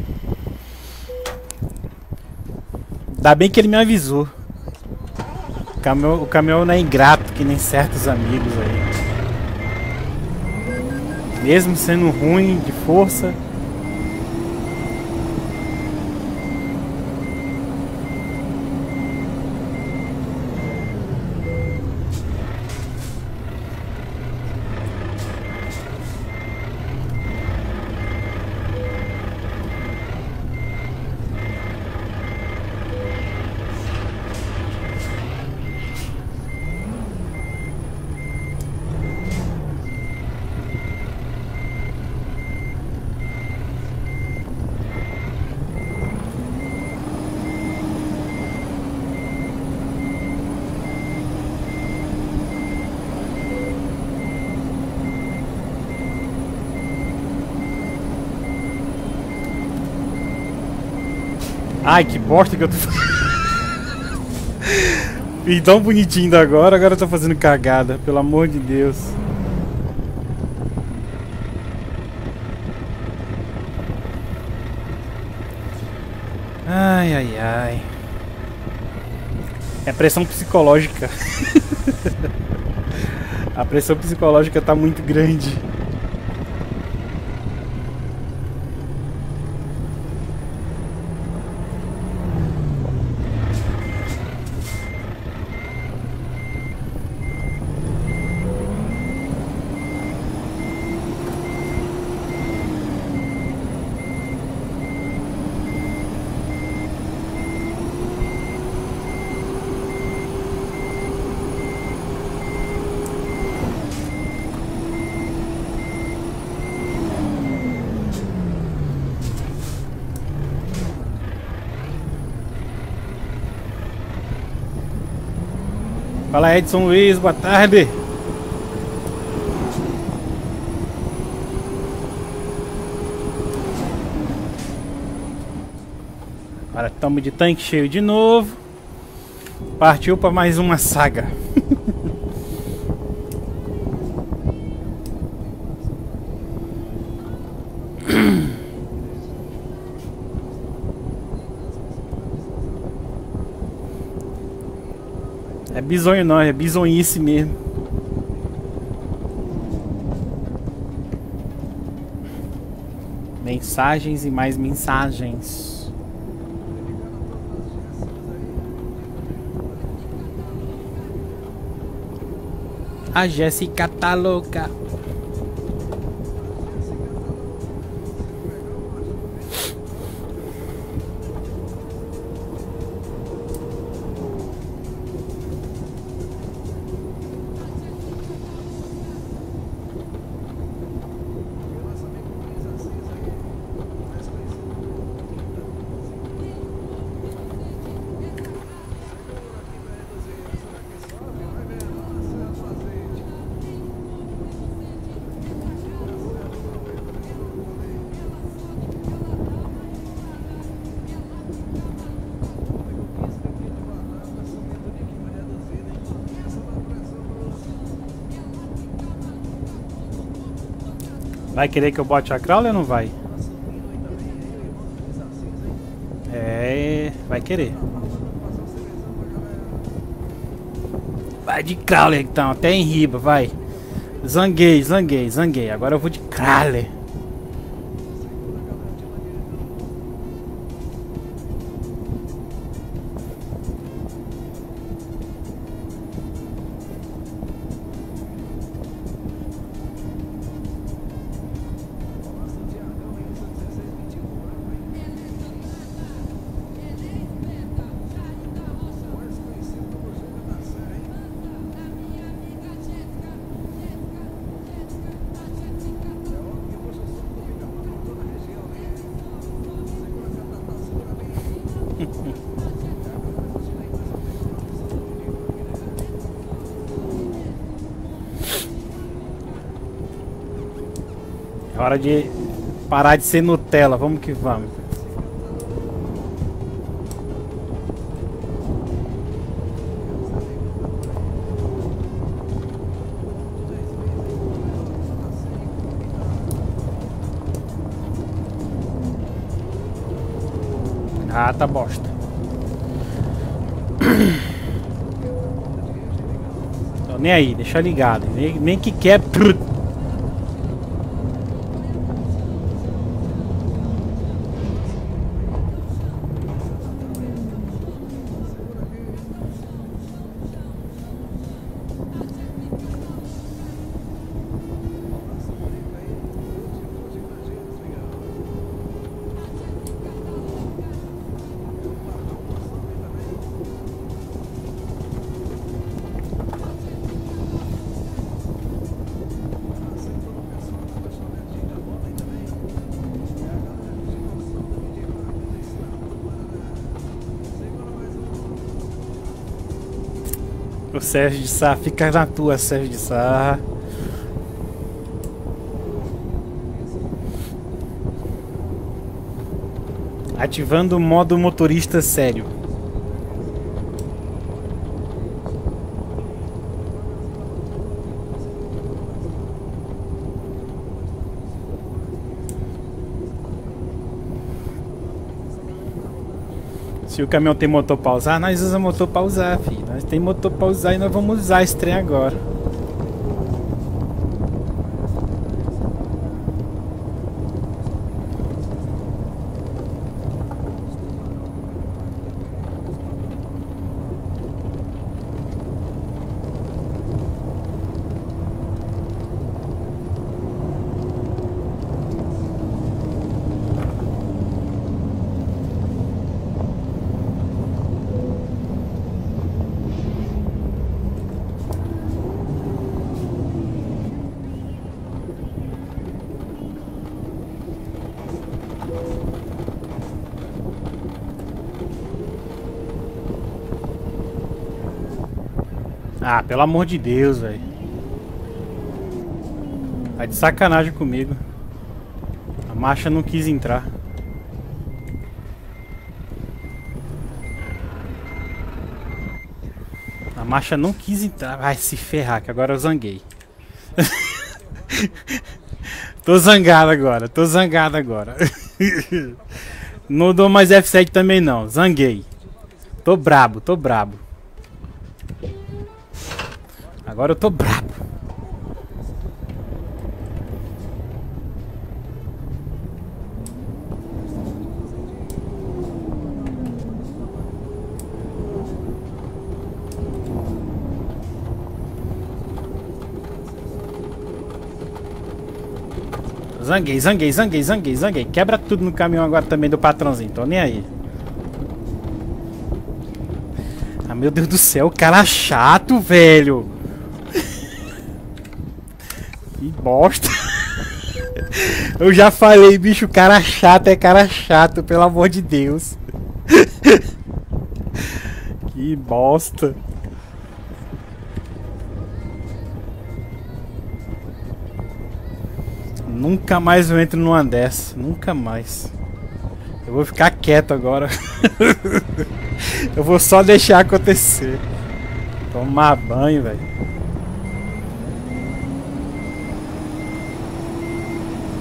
Ainda bem que ele me avisou. O caminhão, o caminhão não é ingrato que nem certos amigos aí. Mesmo sendo ruim de força. Ai, que bosta que eu tô fazendo. E tão bonitinho da agora, agora eu tô fazendo cagada, pelo amor de Deus. Ai, ai, ai. É pressão psicológica. A pressão psicológica tá muito grande. Fala, Edson Luiz, boa tarde. Agora estamos de tanque cheio de novo. Partiu para mais uma saga. É bizonho não, é bizonhice mesmo. Mensagens e mais mensagens. A Jéssica tá louca. Vai querer que eu bote a crawler ou não vai? É, vai querer. Vai de crawler então, até em riba, vai. Zanguei, zanguei, zanguei. Agora eu vou de crawler. É hora de parar de ser Nutella, vamos que vamos. Ah, tá bosta. Tô nem aí, deixa ligado. Nem, nem que quer. O Sérgio de Sá, fica na tua, Sérgio de Sá. Ativando o modo motorista sério. Se o caminhão tem motor pra usar, nós usamos motor pra usar, filho. Nós tem motor pra usar e nós vamos usar esse trem agora. Ah, pelo amor de Deus, velho. Tá de sacanagem comigo. A marcha não quis entrar. A marcha não quis entrar. Vai se ferrar, que agora eu zanguei. Tô zangado agora, tô zangado agora. Não dou mais F sete também não, zanguei. Tô brabo, tô brabo. Agora eu tô brabo. Zanguei, zanguei, zanguei, zanguei, zanguei. Quebra tudo no caminhão agora também do patrãozinho. Tô nem aí. Ah, meu Deus do céu, cara chato, velho. Que bosta. Eu já falei, bicho, cara chato é cara chato, pelo amor de Deus. Que bosta. Nunca mais eu entro numa dessa. Nunca mais. Eu vou ficar quieto agora. Eu vou só deixar acontecer. Tomar banho, velho.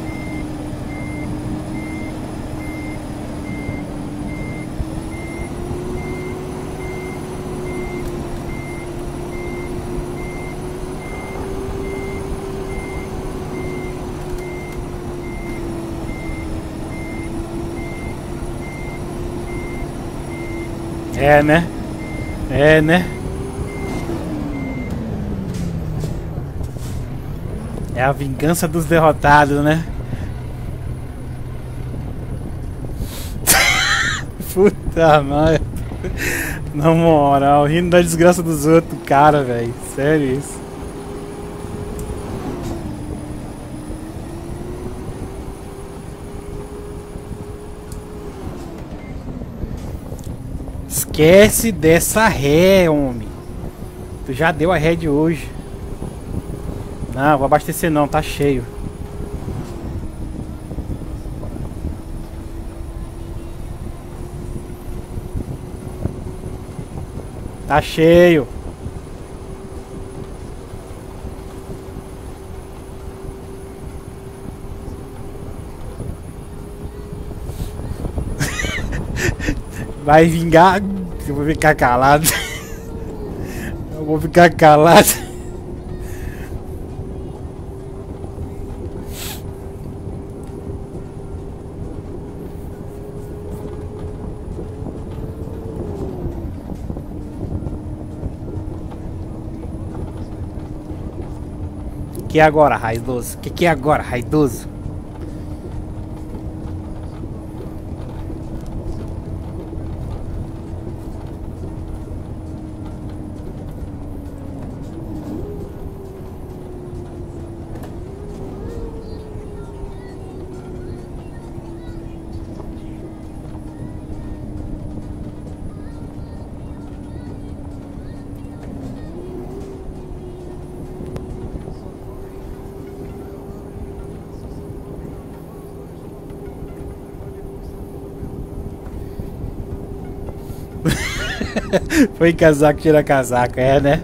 É, né? É, né? É a vingança dos derrotados, né? Puta merda. Na moral, rindo da desgraça dos outros, cara, velho. Sério isso. Esquece dessa ré, homem. Tu já deu a ré de hoje. Não, vou abastecer não, tá cheio. Tá cheio. Vai vingar. Eu vou ficar calado. Eu vou ficar calado. O que é agora, raidoso? O que, que é agora, raidoso? Foi casaco, tira casaco, é, né?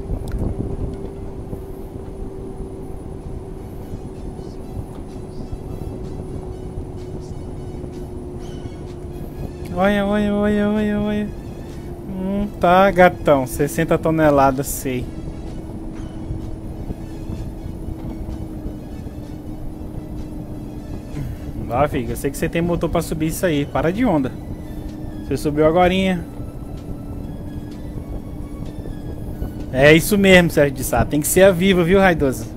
Olha, olha, olha, olha, olha. Hum, tá, gatão. sessenta toneladas, sei. Lá, filho, eu sei que você tem motor pra subir isso aí. Para de onda. Você subiu agorinha. É isso mesmo, Sérgio de Sá. Tem que ser a viva, viu, raidoso?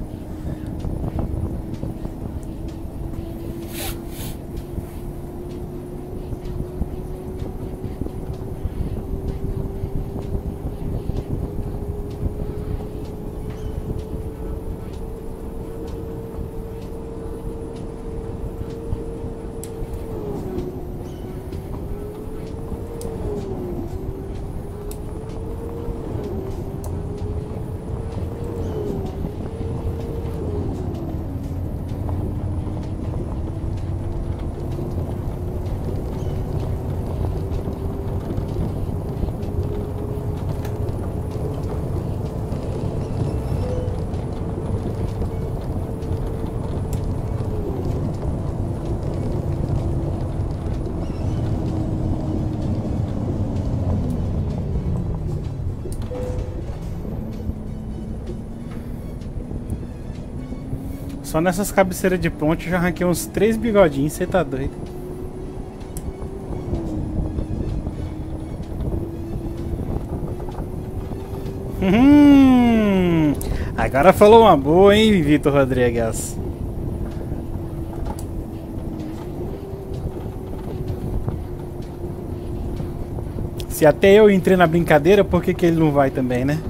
Só nessas cabeceiras de ponte eu já arranquei uns três bigodinhos, você tá doido. Hum, agora falou uma boa, hein, Vitor Rodrigues? Se até eu entrei na brincadeira, por que que ele não vai também, né?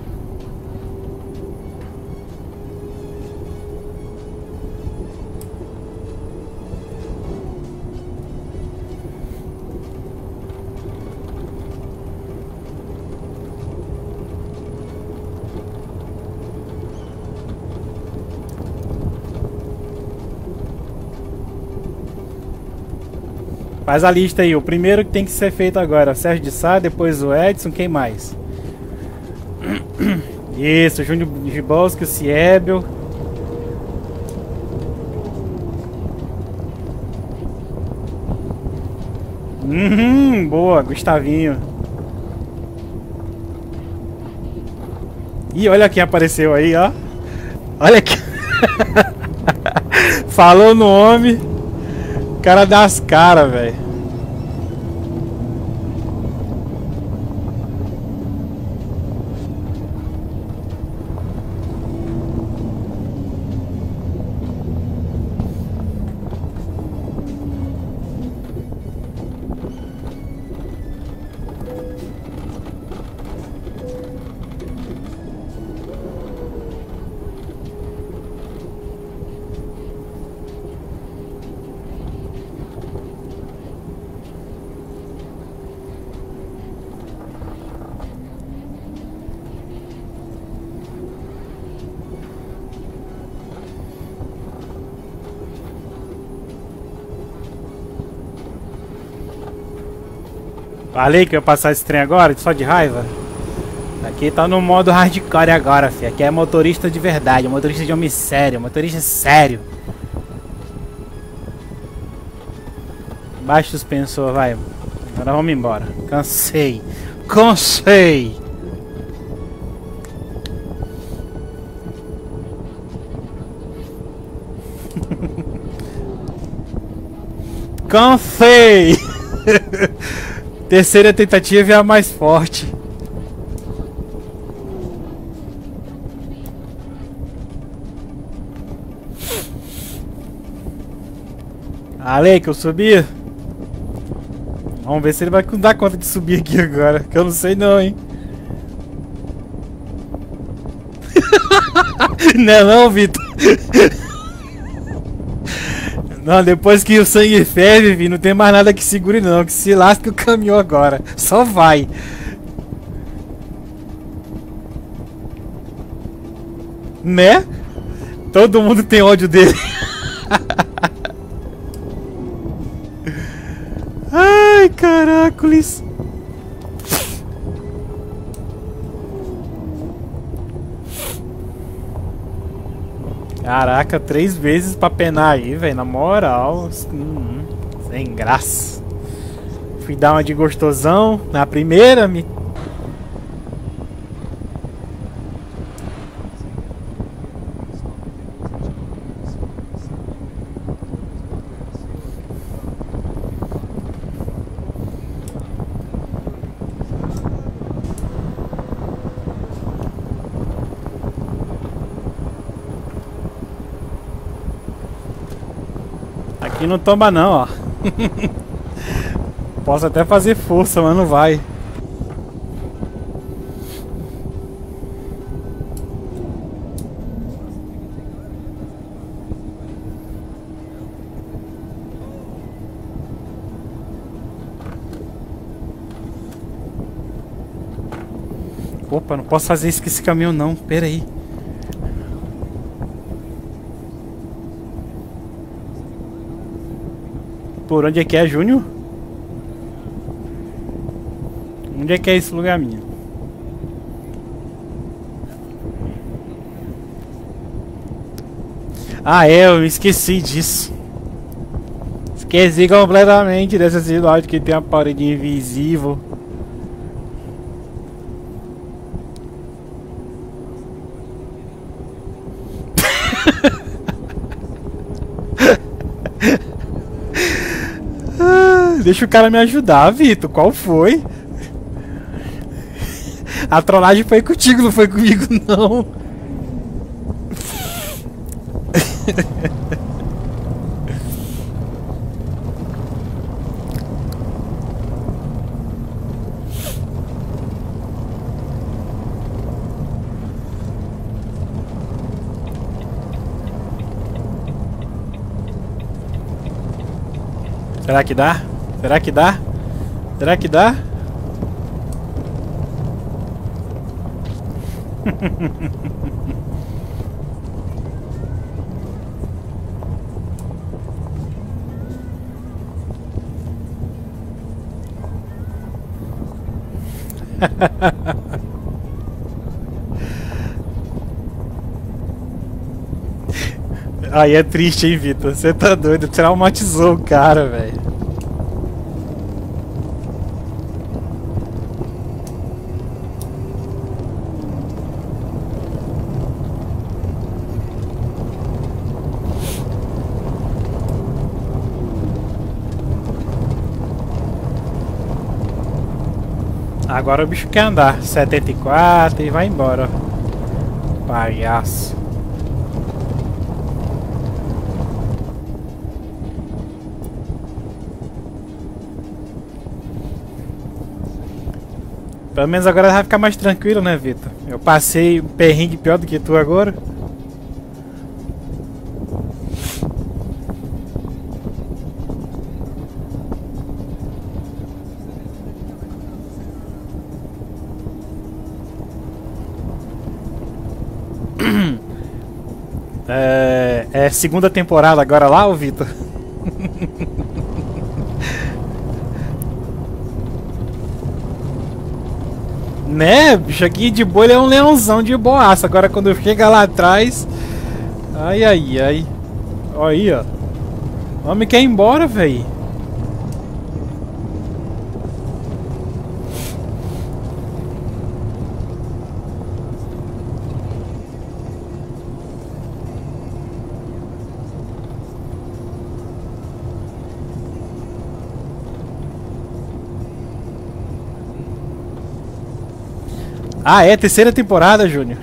Faz a lista aí, o primeiro que tem que ser feito agora, Sérgio de Sá, depois o Edson, quem mais? Isso, o Júnior Gibolski, o Ciebel. Uhum, boa, Gustavinho. Ih, olha quem apareceu aí, ó. Olha aqui. Falou no homem. Cara das caras, velho. Falei que eu ia passar esse trem agora, só de raiva. Aqui tá no modo hardcore agora, fi. Aqui é motorista de verdade, motorista de homem sério, motorista sério. Baixa o suspensor, vai. Agora vamos embora. Cansei. Cansei. Cansei. Terceira tentativa é a mais forte. Ale, que eu subi. Vamos ver se ele vai dar conta de subir aqui agora. Que eu não sei não, hein. Não é não, Vitor. Não, depois que o sangue ferve, vi, não tem mais nada que segure não. Que se lasque o caminhão agora. Só vai. Né? Todo mundo tem ódio dele. Ai, caracoles. Caraca, três vezes pra penar aí, velho. Na moral. Hum, sem graça. Fui dar uma de gostosão. Na primeira, me... Aqui não toma não, ó. Posso até fazer força, mas não vai. Opa, não posso fazer isso com esse caminhão não, pera aí. Por onde é que é, Júnior? Onde é que é esse lugar minha? Ah, é, eu esqueci disso. Esqueci completamente dessa cidade que tem a parede invisível. Deixa o cara me ajudar, Vitor. Qual foi? A trollagem foi contigo, não foi comigo, não. Será que dá? Será que dá? Será que dá? Aí é triste, hein, Vitor? Você tá doido? Traumatizou o cara, velho. Agora o bicho quer andar. setenta e quatro e vai embora. Palhaço. Pelo menos agora vai ficar mais tranquilo, né, Vitor? Eu passei um perrengue pior do que tu agora. É, é segunda temporada agora lá, ô Vitor? Né, bicho, aqui de boa ele é um leãozão de boaça. Agora quando chega lá atrás... Ai, ai, ai. Olha aí, ó. O homem quer ir embora, velho. Ah, é? Terceira temporada, Júnior.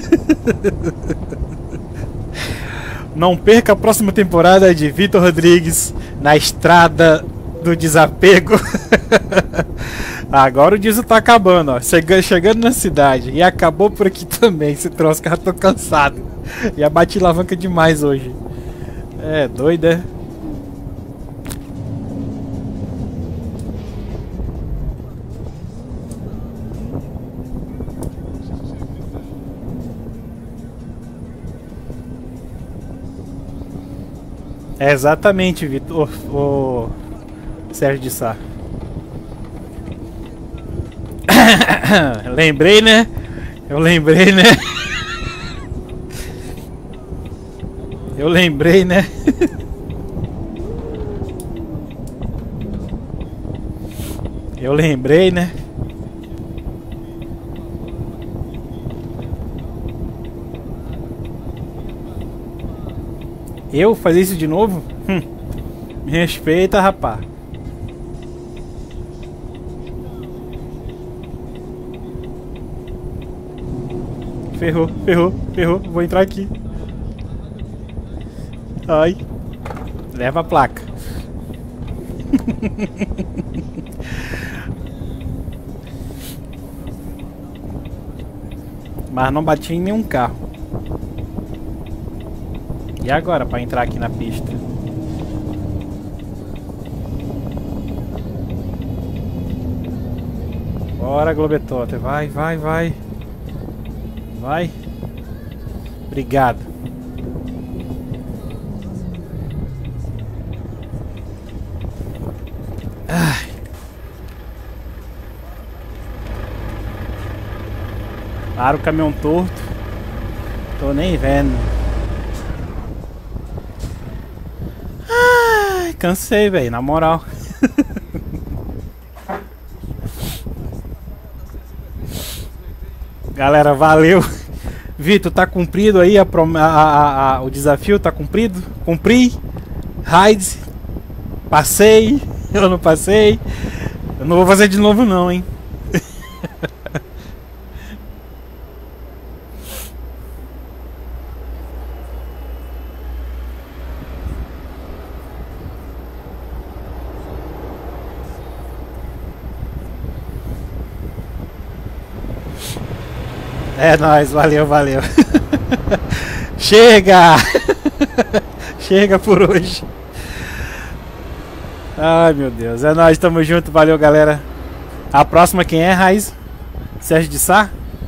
Não perca a próxima temporada de Vitor Rodrigues na estrada do desapego. Agora o diesel tá acabando, ó. Chegando, chegando na cidade. E acabou por aqui também. Esse troço que eu já tô cansado. Já bati alavanca demais hoje. É, doido, é? É exatamente, Vitor. O, o Sérgio de Sá. Lembrei, né? Eu lembrei, né? Eu lembrei, né? Eu lembrei, né? Eu fazer isso de novo? Hum. Me respeita, rapá. Ferrou, ferrou, ferrou. Vou entrar aqui. Ai. Leva a placa. Mas não bati em nenhum carro. E agora para entrar aqui na pista? Bora, Globetrotter. Vai, vai, vai. Vai. Obrigado. Ai. Para o caminhão torto. Tô nem vendo. Ai, cansei, velho, na moral. Galera, valeu. Vitor, tá cumprido aí a, a, a, a, o desafio? Tá cumprido? Cumpri. Raids. Passei. Eu não passei. Eu não vou fazer de novo não, hein. É nóis, valeu, valeu. Chega! Chega por hoje. Ai, meu Deus. É nóis, tamo junto, valeu, galera. A próxima quem é, Raiz? Sérgio de Sá?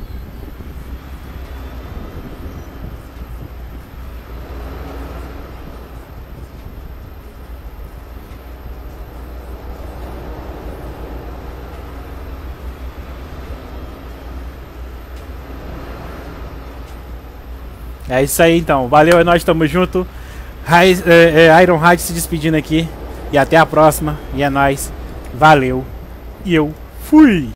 É isso aí então, valeu, é nóis, tamo junto. Raiz, é, é, Iron Ride se despedindo aqui. E até a próxima, e é nóis, valeu, e eu fui!